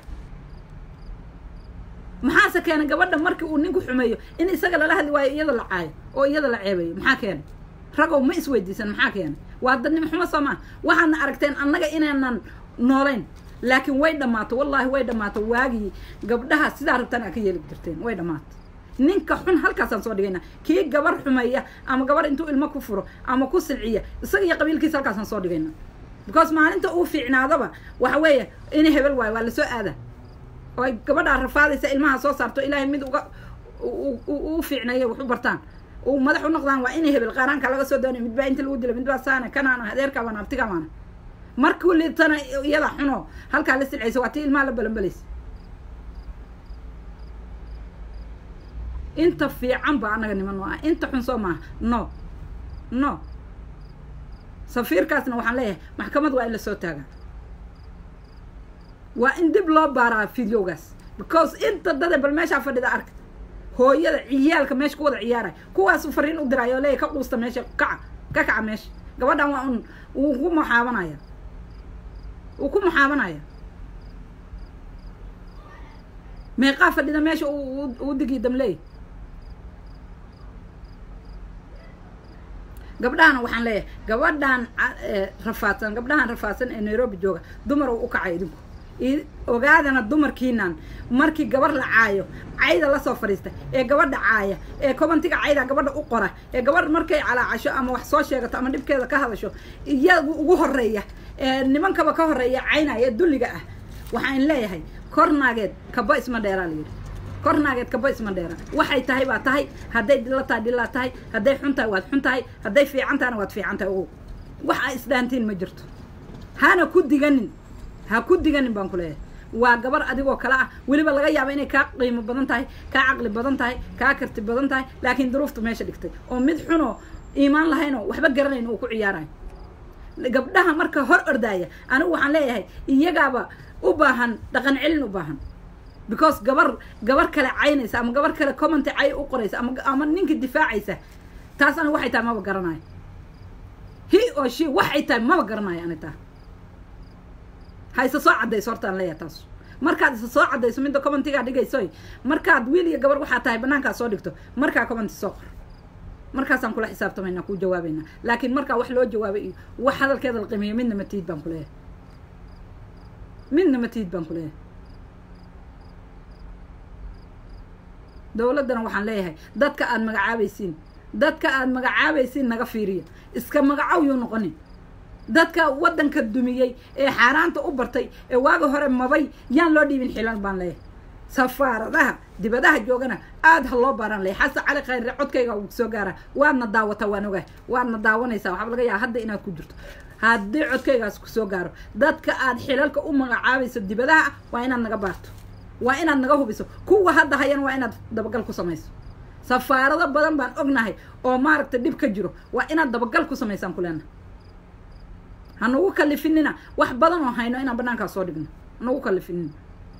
maxaase keenay gabadha markii uu ninku xumeeyo in isaga lala hadli waayo iyada la caayo oo iyada la ceebayo maxaa keenay ragow ma isweydiisan maxaa keenay waa dadnimo xumo Soomaa waxaana aragteen annaga inaanan noolayn laakiin way dhamaato wallahi way dhamaato waagi gabdhaha sida rabtaan ka yeeli jirteen way dhamaato ninka xun halkaasaan soo dhigayna kii gabar xumeeya ama gabar intuu ilmo ku furo ama ku silciya isaga iyo qabiilkiisa halkaasaan soo dhigayna because maalinta uu fiicnaadaba waxa weeye in hebel waay waa la soo aada oo gabadha rafaadaysa ilmaha soo saarto ilaahay mid uga uu fiicnayo wuxuu bartaan oo madax u noqdaan waa in hebel qaranka laga soo doonay mid baa inta lagu dilay mid baa saana kanaana hadeerka wana abtiga maana markuu liitana iyada xuno halka la silcayso waa tii ilmaha la balanbalays inta fiican baa anaga niman waa inta xun soo ma no no safiirkaasna waxaan leeyahay maxkamad waa in la soo taagaa waa in dib loo baaraa fiidiyowgaas because inta dad bal meesha fadhida ark hooyada ciyaalka meesha ku wada ciyaaray kuwaas u fariin u diraayo leey ka quusta meesha kaca ka kaca meesha gabadhan waa un uu ku maxaabanaya uu ku maxaabanaya meeqa fadhida meesha uu uu digi damlay gabdhahan waxaan leeyahay gabadhan rafaadsan gabdhahan rafaadsan ee Nairobi jooga dumar u kacay idinku ogaadana dumarkiinan markii gabar la caayo cayda la soo fariista ee gabadha caaya ee commentiga cayda gabadha u qora ee gabar markay calaacasho ama wax soo sheegato ama dhibkeeda ka hadasho iyagu ugu horeeya ee nimankaba ka horeeya caynaya dulliga ah waxaan leeyahay kornaageed kaba isma dheeraa leeyahay kornaageed kaba isma dheera waxay tahay baa tahay haday dilata dilaa tahay haday xuntahay waad xuntahay haday fiicantaana waad fiicantahay oo waxa isdaantiin ma jirto hana ku diganin ha ku diganin baan ku leeyahay waa gabar adigoo kala ah waliba laga yaabo inay ka qiimo badan tahay ka aqli badan tahay ka karti badan tahay laakiin duruuftu meesha dhigtay oo mid xuno iimaan lahayn oo waxba garanayn oo ku ciyaarayo gabdhaha marka hor ordaya anigu waxaan leeyahay iyagaaba u baahan dhaqan cilin u baahan because gabar gabar kale caynaysa ama gabar kale comment ay u qoraysa ama ama ninka difaacaysa taas anigu waxay tahay ma garanayo he or she waxay tahay ma garanayo aniga haysa soo cadeys hortaan leeyahay taas markaad isa soo cadeyso midda commentiga dhigayso markaad wiil iyo gabar waxa tahay banaanka soo dhigto markaa comment soo qor markaasaan kula xisaabtamayna ku jawaabayna laakiin marka wax loo jawaabay wax hadalkeeda la qiimeeyo midna ma tiid baan ku leeyahay midna ma tiid baan ku leeyahay dawladana waxaan leeyahay dadka aad magacaabaysiin dadka aad magacaabaysiin naga fiiriyo iska magacaw yoo noqonin dadka wadanka dumiyay ee xaaraanta u bartay ee waaga hore mabay yaan loo dhiibin xilal baan leeyahay safaaradaha dibadaha joogana aad ha loo baaran leeyahay xasan cali khayr codkayga uu soo gaara waadna daawata waan ogahay waadna daawanaysaa waxa laga yaabaa hadda inaad ku jirto haddii codkaygaas ku soo gaaro dadka aad xilalka u magacaabayso dibadaha waa inaad naga baarto waa inaad naga hubiso kuwa hadda hayan waa inaad dabagal ku samayso safaarado badan baan ognahay oo maaragta dib ka jiro waa inaad dabagal ku samaysaan kulena hanagu kalifinina wax badan oo hayno inaan banaanka soo dhigno hanagu kalifinina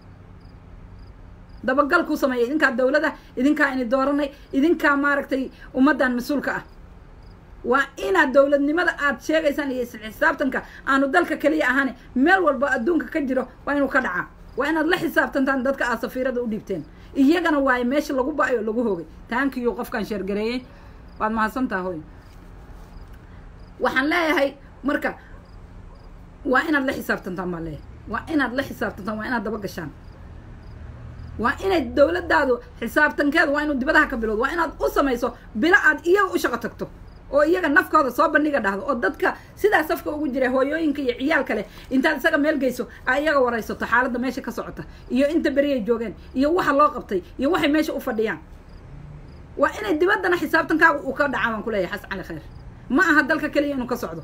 dabagal ku sameeyay idinka dawladda idinka in dooranay idinka maaragtay ummadan mas'uulka ah waa inaad dawladnimada aad sheegaysaan iyo xisaabtanka aanu dalka kaliya ahaan meel walba adduunka ka jiro waa inuu ka dhacaa waa inaad la xisaabtantaan dadka aad safiirada u dhiibteen iyagana waa meesha lagu baayo lagu hoogay taankiyo qofkan sheer gareeyay waad mahadsantahay hooy waxaan leeyahay marka waa inaad la xisaabtantaan baa leeyahay waa inaad la xisaabtantaan waa inaad daba gashaan waa inay dawladdaadu xisaabtankeedu waa inuu dibadaha ka bilowdo waa inaad u samayso bila aad iyaga u shaqo tagto oo iyaga nafkooda soo bandhiga dhahdo oo dadka sidaa safka ugu jira hooyooyinka iyo ciyaal kale intaad isaga meel geyso ay iyaga waraysato xaaladda meesha ka socota iyo inta beriyay joogeen iyo waxa loo qabtay iyo waxay meesha u fadhiyaan waa inay dibaddana xisaabtankaagu uu ka dhacaa baan ku leeyahay xasan cali khayr ma aha dalka kaliya inuu ka socdo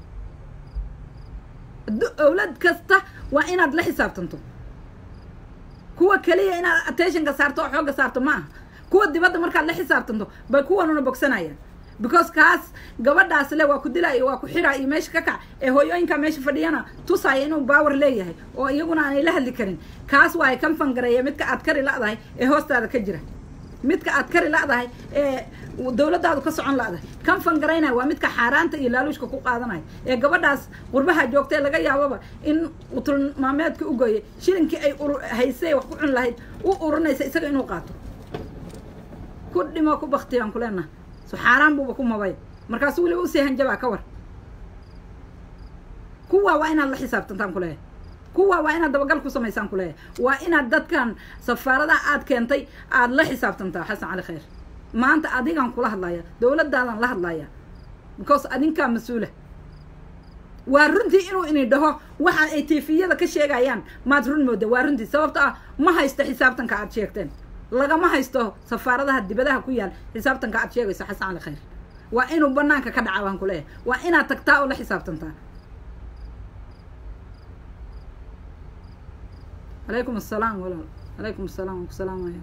dawlad kasta waa inaad la xisaabtanto kuwa kaliya inaad attentionka saarto oo xooga saarto ma aha kuwa dibadda markaad la xisaabtanto bay kuwanuna bogsanayaan because kaas gabadhaas le waa ku dilaayo waa ku xiraayo meesha ka kac ee hooyooyinka meesha fadhiyana tusaayo inuu power leeyahay oo iyaguna aanay la hadli karin kaas waa ay kan fangareeya midka aad kari la'dahay ee hoostaada ka jira midka aad kari la'dahay ee dawladdaadu ka socon la'dahay kan fangareynaya waa midka xaaraanta iyo laaluushka ku qaadanaya ee gabadhaas qurbaha joogtay laga yaababa in utul maameedka u gooyay shilinkii ay haysay wax ku cun lahayd u ururinaysa isaga inuu qaato ku dhimo ku baktiyaan kulena so xaaraan buuba ku mabay markaas weli u seehan jabaa ka war kuwa waa inaad la xisaabtantaan ku leeyahay kuwa waa inaad dabagal ku samaysaan ku leeyahay waa inaad dadkan safaarada aad keentay aad la xisaabtantaa xasan cali khayr maanta adigaan kula hadlaya dowladaadan la hadlaya because adinkaa mas-uula waa runtii inuu ini dhaho waxa ay tifiyada ka sheegayaan maad run mooda waa runtii sababta ah ma haysto xisaabtanka aad sheegteen lagama haysto safaaradaha dibadaha ku yaal xisaabtanka aad sheegayso xasan cali khayr waa inuu banaanka ka dhaca baan ku leeyahay waa inaad tagtaa oo la xisaabtantaa عليكم السلام ولا عليكم السلام والسلام يا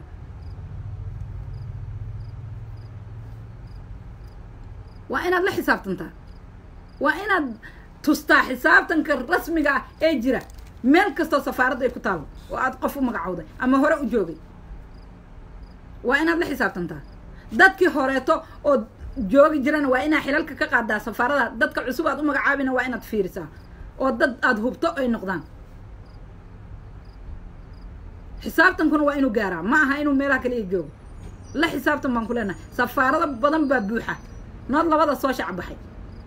وأنا لا حسابتنتا وأنا تستا حسابتنك الرسمي قا أجرا ملك السفارة دي كتاب وأتقفوا مقعودة أما هراء جوبي وأنا لا حسابتنتا دتك هراتو أو جوبي جران وأنا حلالك كقعدة سفارة دتك عصوبات ومقعابنا وأنا تفيرسا ودد أذهبتو أي نقدان حسابتنكون waa inuu gaaraa ma aha inuu meelaha kale joogo la xisaabtan baan ku leenahay safaarada badan baa buuxa nood labada soo shacab baxay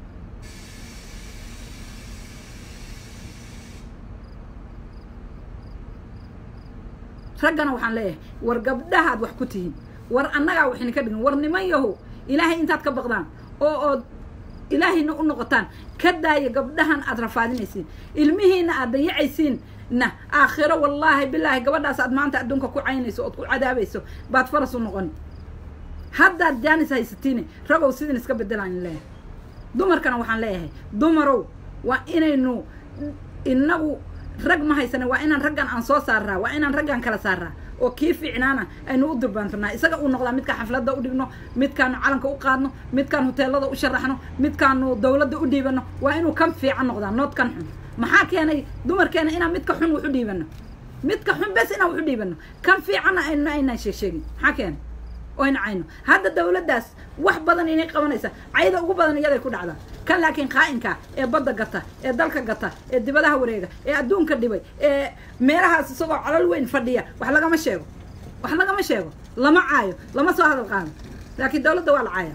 ragana waxaan leeyahay war gabdhahaad wax ku tihiin war annaga waxin ka dhigin war niman yahow ilaahay intaad ka baqdaan oo oo ilaahayna u noqotaan ka daaya gabdhahan aad rafaadinaysiin ilmihiina aad dayacaysiin نه آخره والله بالله قبل ناس أدمان تأدونك كو عينيسو أو كو عدابيسو بعد فرسو نقول هذا الجانس هاي ستيني رجعوا سيدنا نسكب الدلعين الله دمر كانوا وحن ليه دمروا وإن إنه إنه رجع ما هي سنة وإن رجع عن صوص سارة وإن رجع عن كلا سارة وكيف عنانا إنه قدر بنتنا إذا كانوا نقول ميت كان حفلات ده وديبنا ميت كان علم كوقادنا ميت كان هوتيل ده وشرحنا ميت كانوا دولة ده وديبنا وإنه كم في عن نقدان نوت كان maxaa keenay dumarkeena inaan midka xun wuxu dhiibano midka xun bas inaan wuxu dhiibano kan fiican ayna ayna sheegin maxaa keenay oo in ayno hadda dawladdaas wax badan inay qabanaysa ayda ugu badan iyada ku dhacda kan laakiin qaa'inka ee badda gata ee dalka gata ee dibadaha wareega ee adduunka dhibay ee meerahaas isagoo calal weyn fadhiya wax laga ma sheego wax laga ma sheego lama caayo lama soo hadal qaado laakiin dawladda waa la caaya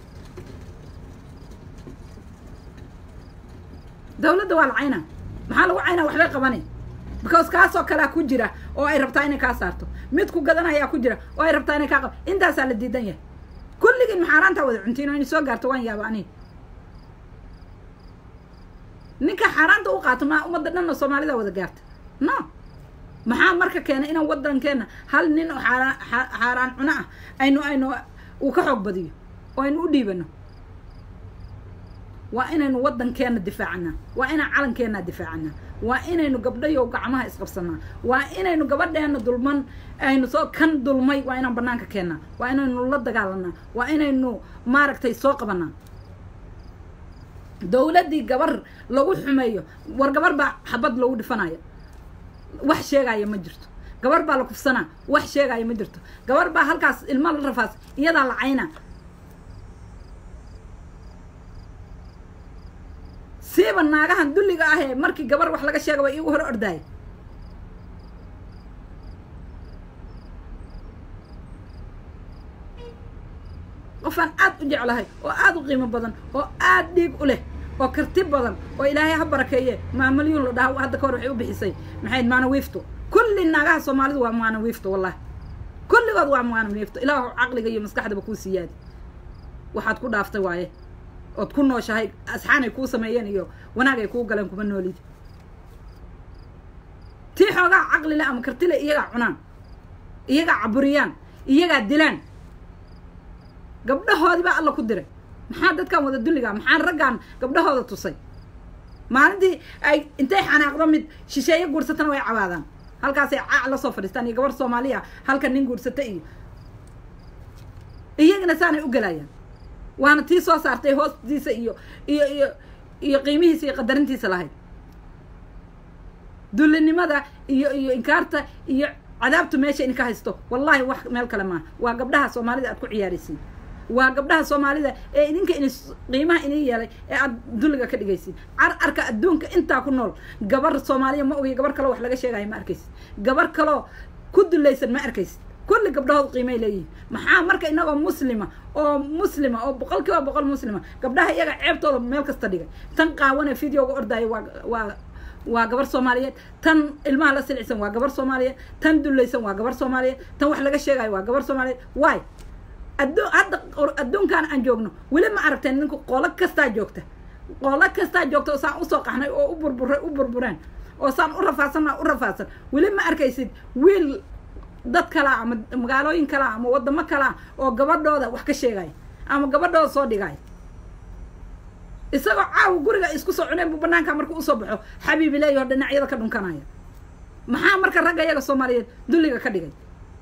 dawladda waa la caayna maxaa lagu caynaa waxbay qabanay because kaasoo kalea ku jira oo ay rabtaa inay kaa saarto mid ku gadanayaa ku jira oo ay rabtaa inay kaa qab intaasaa la diidan yahay kulligiin maxaaraantaa wada cuntiin oo inay soo gaarto waan yaaba aniga ninka xaaraanta u qaato maa ummadda dhan oo soomaalida wada gaarta no maxaa marka keenay inaan waddankeena hal nin oo xaaraan xaaraan cuno ah aynu aynu uu ka xoog badiyo oo aynu u dhiibano waa inaynu waddankeena difaacnaa waa inaan calankeena difaacnaa waa inaynu gabdhayo gacmaha isqabsanaa waa inaynu gabadheena dulman aynu soo kan dulmay waa inaan banaanka keennaa waa inaynu la dagaalanaa waa inaynu maaragtay soo qabanaa dawladdii gabar lagu xumeeyo war gabar baa xabad lagu dhifanayo wax sheegaya ma jirto gabar baa la kufsanaa wax sheegaya ma jirto gabar baa halkaas ilmo la rafaas iyadaa la caynaa سيب الناقة هندولي قاهي مركي قبر وح لقى شيء قبل يوهر أرداي وفان آد أجع لهاي وآد قيمة بدن وآد ديب أله وكرتب بدن وإلهي هبرك إيه ما مليون لده وهذا كور وحيو بحسي محيد معنا ويفتو كل الناقة صومالي دوا معنا ويفتو والله كل وضوا معنا ويفتو إله عقلي جاي مسكحة بكون سيادي وحد كود أفتى وايه oo ku nooshahay asxaanay ku sameeyeen iyo wanaag ay ku galeen kuma noolid tii xoogaa aqli la ama karti la iyaga cunaan iyaga caburiyaan iyaga dilaan gabdhahoodi baa alla ku diray maxaa dadkan wada duliga maxaa raggan gabdhahooda tusay maalintii ay intay xanaaqdo mid shisheeye guursatana way cawaadaan halkaas ay caac la soo fadhiistaan iyo gabar Soomaaliya halka nin guursata iyo iyagana saanay u galayaan وانا تي سو سارتي هوست ديسا iyo iyo iyo iyo qiimihiisa iyo qadarintiisa lahayd dulinimada iyo iyo inkaarta iyo cadaabtu meesha in ka haysto wallahi wax meel kale ma waa gabdhaha Soomaalida aad ku ciyaaraysiin waa gabdhaha Soomaalida ee idinka in qiimaha in yeelay ee aad duliga ka dhigaysiin ar arka adduunka inta ku nool gabar Soomaaliya ma ogi gabar kale wax laga sheegay ma arkaysid gabar kale ku dulaysan ma arkaysid كل قبلها قيمة لي محا مركا إنه مسلمة أو مسلمة أو بقول كوا بقول مسلمة قبلها يجا عيبتو ملك استدقى تنقاونا فيديو أرداي و و وقبر سومالية تن المال سلعسن وقبر سومالية تن دليسن وقبر سومالية تن وحلقة الشيء وقبر سومالية واي الدون هذا الدون كان أنجوجنا ولما عرفت إنكم قولك كستا جوكته قولك كستا جوكته وصان أسوق إحنا أوبر بر أوبر بران وصان أرفاسنا أرفاسنا ولما أركيسيد ويل dad kala ama magaalooyin kala ama wadamo kala oo gabadhooda wax ka sheegay ama gabadhooda soo dhigay isagoo caaw guriga isku soo cuneen bu banaanka markuu u soo baxo xabiibi leeyahay dhinacyada ka dhunkanaya maxaa marka ragga iyaga Soomaaliyeed duliga ka dhigay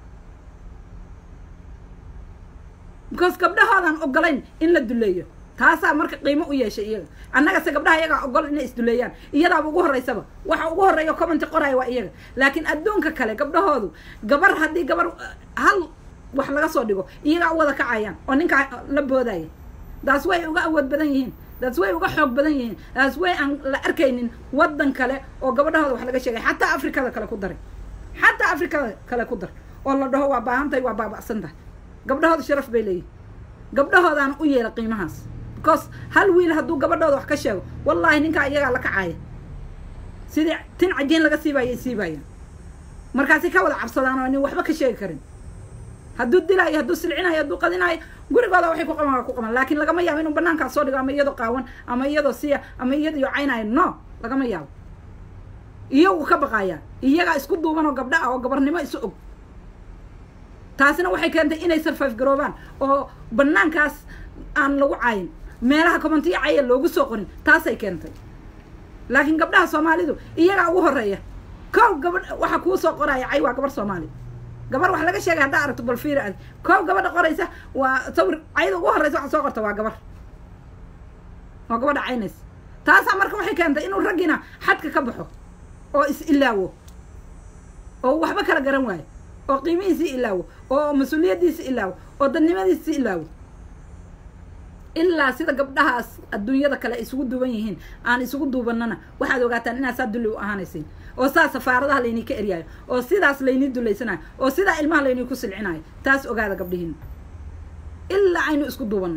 because gabdhahoodan ogolayn in la duleeyo taasaa marka qiimo u yeeshay iyaga annaga se gabdhaha iyaga ogol inay isduleeyaan iyada ugu horeysaba waxa ugu horeeyo comment qoray waa iyaga laakiin adduunka kale gabdhahoodu gabar hadii gabar hal wax laga soo dhigo iyaga wada kacayaan oo ninka la boodaya daas way uga awood badan yihiin daas way uga xoog badan yihiin daas way aan la arkaynin wadan kale oo gabdhahooda wax laga sheegay xataa Afrikada kale ku daray xataa Afrikada kale ku dar oo la dhaho waa baahantay waa baabacsantahay gabdhahooda sharaf bay leeyihiin gabdhahoodan u yeela qiimahaas because hal wiil haduu gabadhooda wax ka sheego wallahi ninka iyaga la kacay sidii tin cajiin laga siibaayay siibaaya markaas ka wada cabsadaan oo waxba ka sheegi karin haduu dilay haduu silcinayo haduu qadinayo gurigooda waxay ku qaban ku qaban laakiin laga ma yaabo inuu banaanka soo dhigo ama iyadoo qaawan ama iyadoo siya ama iyadoo caynayo no laga ma yaabo iyagu ka baqaya iyaga isku duuban oo gabdha oo gabarnimo isu og taasina waxay keentay inay survive garoobaan oo banaankaas aan lagu cayin meelaha commentiga cay loogu soo qorin taasay keentay laakiin gabdhaha Soomaalidu iyaga ugu horeeya koow gabadh waxa ku soo qoraya cay waa gabar Soomaali gabar wax laga sheegay hadaa aragto bal fiir aad koow gabadha qoraysa waa sawir cayda ugu horeysa waxa soo qorta waa gabar waa gabadha caynays taasa marka waxay keentay inuu ragina xadka ka baxo oo is ilaawo oo waxba kala garan waayo oo qiimihiisa ilaawo oo mas'uuliyadiisa ilaawo oo dadnimadiisa ilaawo إلا سيدا قبلها الدنيا كلا يسوق دوبن يهين أنا يسوق دوبننا واحد وقت أنا سادلو أهانسين أو سا سفارة ليني كأرياي أو سيدا سليني دوليسنا أو سيدا المال ليني كوس العناية تاس وقاعد قبلهن إلا عينو يسوق دوبنا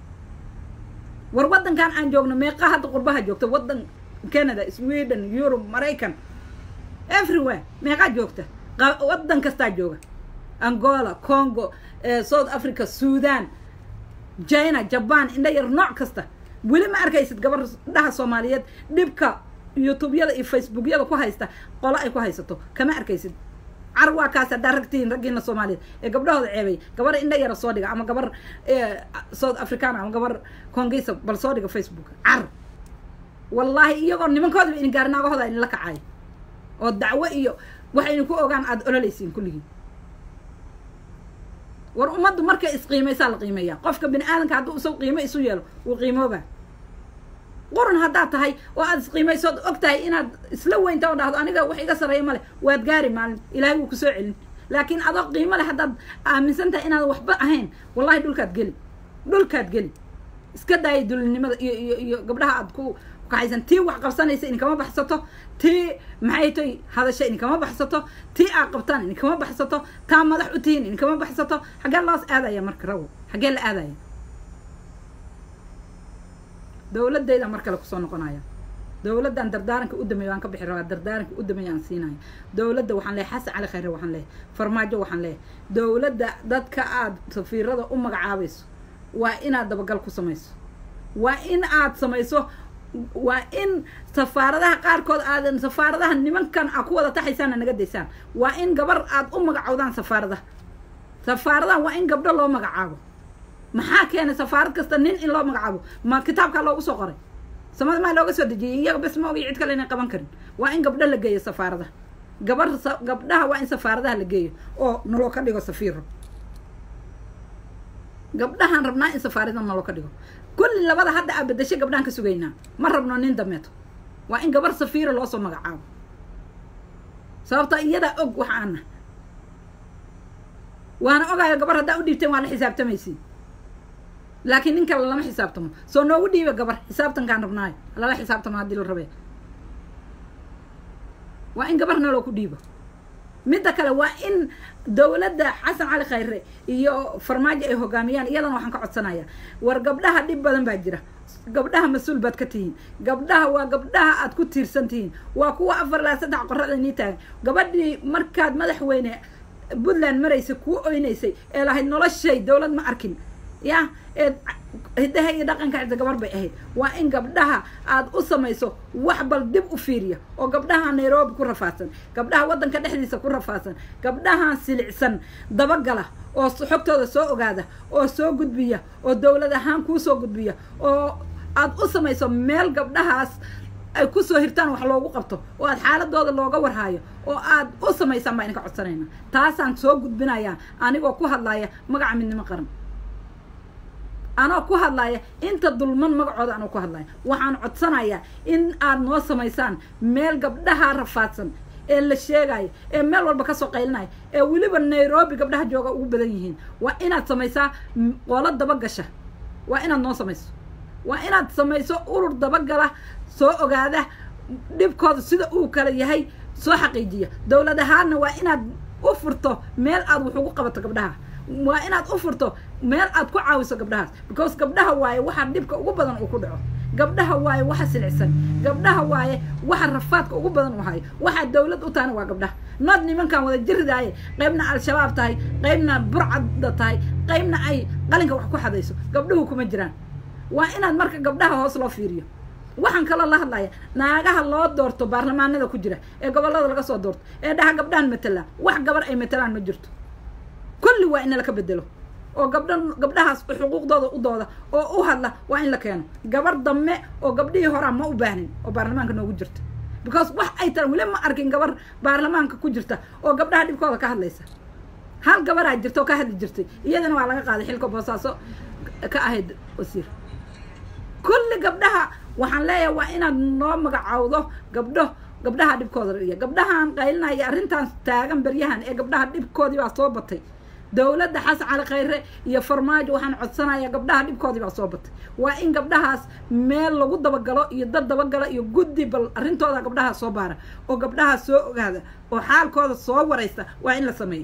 ورودن كان عن جوجنا ميقا هاد قربها جوجته ودن كندا سويدن يوروب مريكان everywhere ميقا جوجته ودن كستا جوجا أنغولا كونغو ساوث أفريقيا السودان جاينا جبان إن ير نوع كسته ولا ما أركيست قبل ده الصوماليات دبكة يوتيوب يلا فيسبوك يلا كوهايسته قلا كوهايسته كما أركيست عروا كاسة داركتين رجينا الصوماليات قبل هذا عيبي قبل إن ير صادق أما قبل صاد أفريقيا أما قبل كونغيس بل صادق فيسبوك عر والله يقول نمن كذب إن قارنا هذا إن لك عاي والدعوة إيو وحين يكون أوجان عد أوليسين كلهم ورمض مركز قيمة سال قيمة قفك بن آدم كعدو سو قيمة سويل وقيمة به قرن هذا هاي وهذا قيمة صد أكتاي إن سلوه أنت وده أنا جا وحي قصر يمله واتجاري مال إلهي وكسوعل لكن هذا قيمة لحد من سنة إن هذا وحبة هين والله دول كتقل دول كتقل إسكت ده يدل إن ما قبلها عدكو كعايزن تي وحقبصان يصير إنك ما بحثته تي معيتي هذا الشيء إنك ما بحثته تي عقبتان إنك ما بحثته تام مدح أتين إنك ما بحثته حاجة الله هذا يا مرك رو حاجة هذا يا دولة ده إذا مرك لك صون قنايا دولة ده دردارك قدامي وانك بحرة دردارك قدامي عن سيناي دولة ده وحن لي حس على خير وحن لي فرماجة وحن لي دولة ده ضد كعاد في رضا أمك عاوز وإن هذا بقولك سميس وإن عاد سميسه وإن سفارة قاركود آدم سفارة نمن كان أقوى تحسان نقديسان وإن قبر آد أمك عودان سفارة سفارة وإن قبل الله مقعابه ما حكينا يعني سفارة كستنين إلا الله مقعابه ما كتابك الله وصغري سمعت ما لو قصد جي بس ما يعيد كلنا كمان كرن وإن قبل اللي جاي سفارة قبر قبلها وإن سفارة اللي جاي أو نلو كديو سفيره قبلها ربنا إن سفارة نلو كديو كل اللي بدأ هذا أبدا شيء قبلنا كسوينا مرة بنونين دمته وإن قبر سفير الله صو مقعاب صارت يدا أق وحنا وأنا أقع قبر هذا أودي بتوان على حساب تميسي لكن إنك الله ما حسابتهم سو نو ودي بقبر حسابتهم كان ربناي الله حسابتهم هذا الربيع وإن قبرنا لو كديبه midda kale waa in dowladda xasan cali khayre iyo farmaajo ay hogaamiyaan iyadana waxaan ka codsanayaa war gabdhaha dhib badan baa jira gabdhaha mas-uul baad ka tihiin gabdhaha waa gabdhaha aad ku tiirsan tihiin waa kuwa afar ilaa saddex qorrada inii taagan gabadhii markaad madaxweyne puntland maraysay kuu oynaysay ee lahayd noloshay dowlad ma arkin ya ee hidaha iyo dhaqanka cidda gabar bay ahayd waa in gabdhaha aad u samayso wax bal dib u fiiriya oo gabdhaha nairobi ku rafaadsan gabdhaha waddanka dhexdiisa ku rafaadsan gabdhahan silicsan dabagala oo xogtooda soo ogaada oo soo gudbiya oo dowlad ahaan kuu soo gudbiya oo aad u samayso meel gabdhahaas ay ku soo hirtaan wax loogu qabto oo aad xaaladooda looga warhaayo oo aad u samaysaan baa idinka codsanayna taasaan soo gudbinayaa anigoo ku hadlaya magaca midnimo qaran anoo ku hadlaya inta dulman magacooda anoo ku hadlaya waxaan codsanayaa in aad noo samaysaan meel gabdhaha rafaadsan ee la sheegayo ee meel walba kasoo qaylinaya ee weliba nairobi gabdhaha jooga ugu badan yihiin waa inaad samaysaa qolo dabagasha waa inaad noo samayso waa inaad samayso urur dabagala soo ogaada dhibkooda sida uu kala yahay soo xaqiijiya dowlad ahaanna waa inaad u furto meel aad wax ugu qabato gabdhaha waa inaad u furto meel aad ku caawiso gabdhahaas because gabdhaha waaye waxa dhibka ugu badan uu ku dhaco gabdhaha waaye waxa silicsan gabdhaha waaye waxa rafaadka ugu badan u hayo waxa dowlad u taana waa gabdhaha nood nimankan wada jiridaaye qaybna al-shabaab tahay qaybna burcadda tahay qaybna ay qalinka wax ku xadayso gabdhuhu kuma jiraan waa inaad marka gabdhaha hoos loo fiiriyo waxaan kaloo la hadlaya naagaha loo doorto baarlamaanada ku jira ee gobollada laga soo doorto ee dhaha gabdhahan matalaan wax gabar ay matalaan ma jirto kulli waa in la ka bedelo oo gabdha gabdhahaas xuquuqdooda u dooda oo u hadla waa in la keeno gabar dambe oo gabdhihii horaa ma u baahnin oo baarlamaanka noogu jirta because wax ay taran weli ma arkin gabar baarlamaanka ku jirta oo gabdhaha dhibkooda ka hadlaysa hal gabaraa jirta oo ka hadli jirtay iyadana waa laga qaaday xilka boosaaso ka ahayd wasiir kulli gabdhaha waxaan leeyahay waa inaad noo magacaawdo gabdho gabdhaha dhibkooda iyo gabdhahan qaylinaya arrintaas taagan beryahan ee gabdhaha dhibkoodii baa soo batay dowladda xasan cali khayre iyo farmaajo waxaan codsanayaa gabdhaha dhibkoodii baa soo batay waa in gabdhahaas meel lagu dabagalo iyo dad dabagala iyo guddi bal arrintooda gabdhaha soo baara oo gabdhaha soo ogaada oo xaalkooda soo waraysta waa in la sameeyo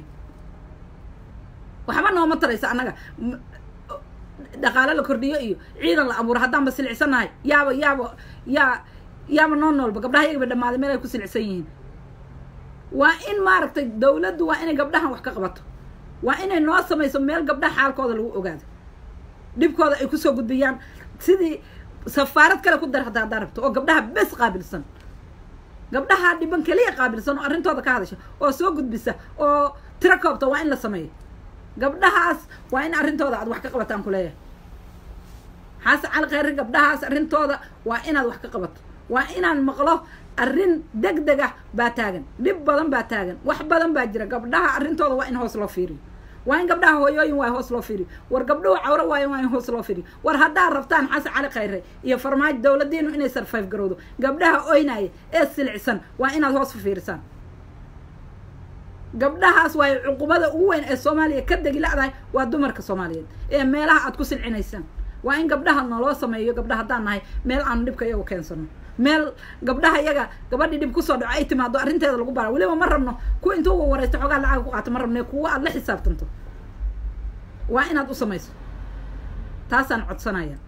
waxba nooma taraysa annaga dhaqaale la kordhiyo iyo ciidan la abuuro haddaanba silicsanahay yaaba yaaba yaa yaaba noo noolba gabdhaha iyaga ba dhammaaday meel ay ku silicsan yihiin waa in maaragtay dowladdu waa inay gabdhahan wax ka qabato waa inay noo samayso meel gabdhaha xaalkooda lagu ogaado dhibkooda ay kusoo gudbiyaan sidii safaarad kale ku dar hataa haddaa rabto oo gabdhaha bes qaabilsan gabdhaha dhiban keliya qaabilsan oo arrintooda ka hadasha oo soo gudbisa oo tiro koobta waa in la sameeyo gabdhahaas waa in arrintooda aad wax ka qabataan ku leeyahay xasan cali khayre gabdhahaas arrintooda waa inaad wax ka qabato waa inaan maqlo arrin deg deg ah baa taagan dhib badan baa taagan wax badan baa jira gabdhaha arrintooda waa in hoos loo fiiriyo waa in gabdhaha hooyooyin waa hoos loo fiiriyo war gabdhuhu cawro waayo waa in hoos loo fiiriyo war haddaad rabtaan xasan cali khayre iyo farmaajo dowladdiinu inay sarfayf garowdo gabdhaha oynaya ee silicsan waa inaad hoos u fiirisaan gabdhahaas waayo cuqubada ugu weyn ee soomaaliya ka degi la'dahay waa dumarka soomaaliyeed ee meelaha aad ku silcinaysaan waa in gabdhaha naloo sameeyo gabdhaha haddaan nahay meel aanu dhibka iyagu keensano meel gabdhaha iyaga gabadhii dhib kusoo dhaco ay timaado arrinteeda lagu bara weliba ma rabno kuwa intuu waraysto xoogaa lacag ku qaato ma rabno kuwa aad la xisaabtanto waa inaad u samayso taasaan codsanaya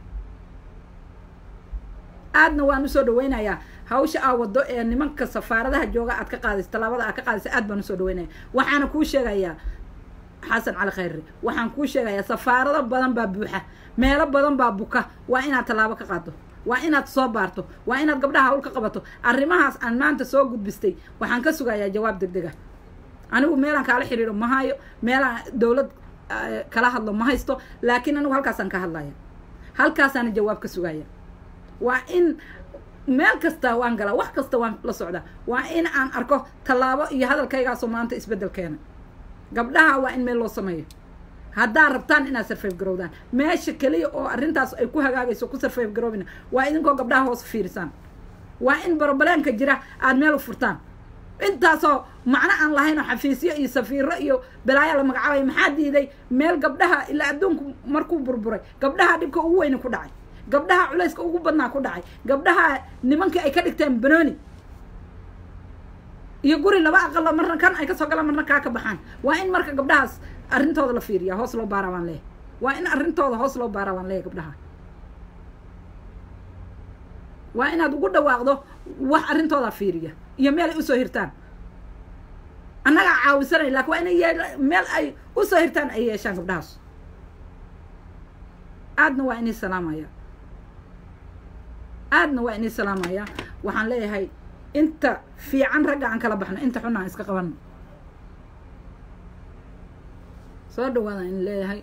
aadna waan usoo dhawaynayaa hawsha aa wado ee nimanka safaaradaha jooga aad ka qaadayso tallaabada aad ka qaadayso aad baan usoo dhawaynaya waxaana kuu sheegayaa xasan cali khayre waxaan kuu sheegayaa safaarado badan baa buuxa meelo badan baa buka waa inaad tallaabo ka qaado waa inaad soo baarto waa inaad gabdhaha hawl ka qabato arrimahaas aan maanta soo gudbistay waxaan ka sugayaa jawaab deg deg ah anigu meelaan kaala xiriiro ma hayo meelaan dowlad kala hadlo ma haysto laakiin anigu halkaasaan ka hadlaya halkaasaana jawaab ka sugaya waa in meel kasta waan galaa wax kasta waan la socdaa waa in aan arko tallaabo iyo hadalkaygaasoo maanta isbeddel keena gabdhaha waa in meel loo sameeyo haddaad rabtaan inaad sarfayf garowdaan meesha keliya oo arrintaas ay ku hagaagayso ku sarfayf garoobina waa idinkoo gabdhaha hoos fiirisaan waa in barbaleenka jira aad meel u furtaan intaasoo macno aan lahayn oo xafiisyo iyo safiiro iyo balaayo la magacaabay maxaa diiday meel gabdhaha ilaa adduunku markuu burburay gabdhaha dhibka ugu weyni ku dhacay gabdhaha culayska ugu badnaa ku dhacay gabdhaha nimankii ay ka dhigteen banooni iyo guri laba aqalo marna kan ay ka soo galaan marna kaa ka baxaan waa in marka gabdhahaas arrintooda la fiiriya hoos loo baaraa baan leeyahay waa in arrintooda hoos loo baaraa baan leeyahay gabdhaha waa inaad ugu dhawaaqdo wax arrintooda fiiriya iyo meel ay usoo hirtaan annagaa caawisanay laakiin waa inay meel ay usoo hirtaan ay yeeshaan gabdhahaas aadna waa inay salaamaya aadna waa inay salaamaya waxaan leeyahay inta fiican ragga aan kala baxno inta xun aan iska qabanno soo dhawaada in leeyahay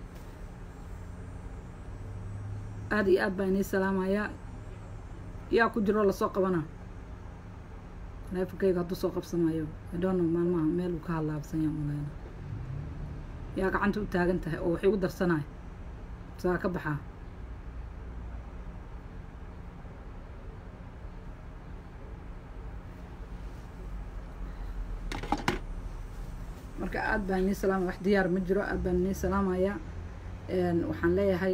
aad iyo aad baa inay salaamaya yaa ku jiro lasoo qabana leefkayga hadduu soo qabsamayo I don't know maalmaha meel uu ka halaabsan yahay umayna yaa gacanta u taagan tahay oo waxay u darsanay saa ka baxaa marka aad baan inii salaamaya wax diyaar ma jiro aad baan inii salaamaya waxaan leeyahay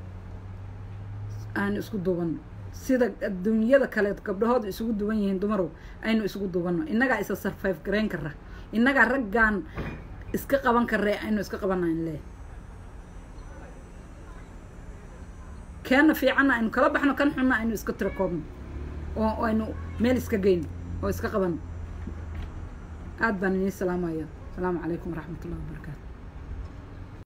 aan isku duubano sida adduunyada kale gabdhahooda isugu duwan yihiin dumarow aynu isugu duubano innagaa isa survive gareyn kara innagaa raggaan iska qaban karee aynu iska qabanayn leeyahay keena fiicanna aynu kala baxno kan xunna aynu iska tiro koobno oo aynu meel iska geyno oo iska qabano aad baan inii salaamaya السلام عليكم ورحمة الله وبركاته.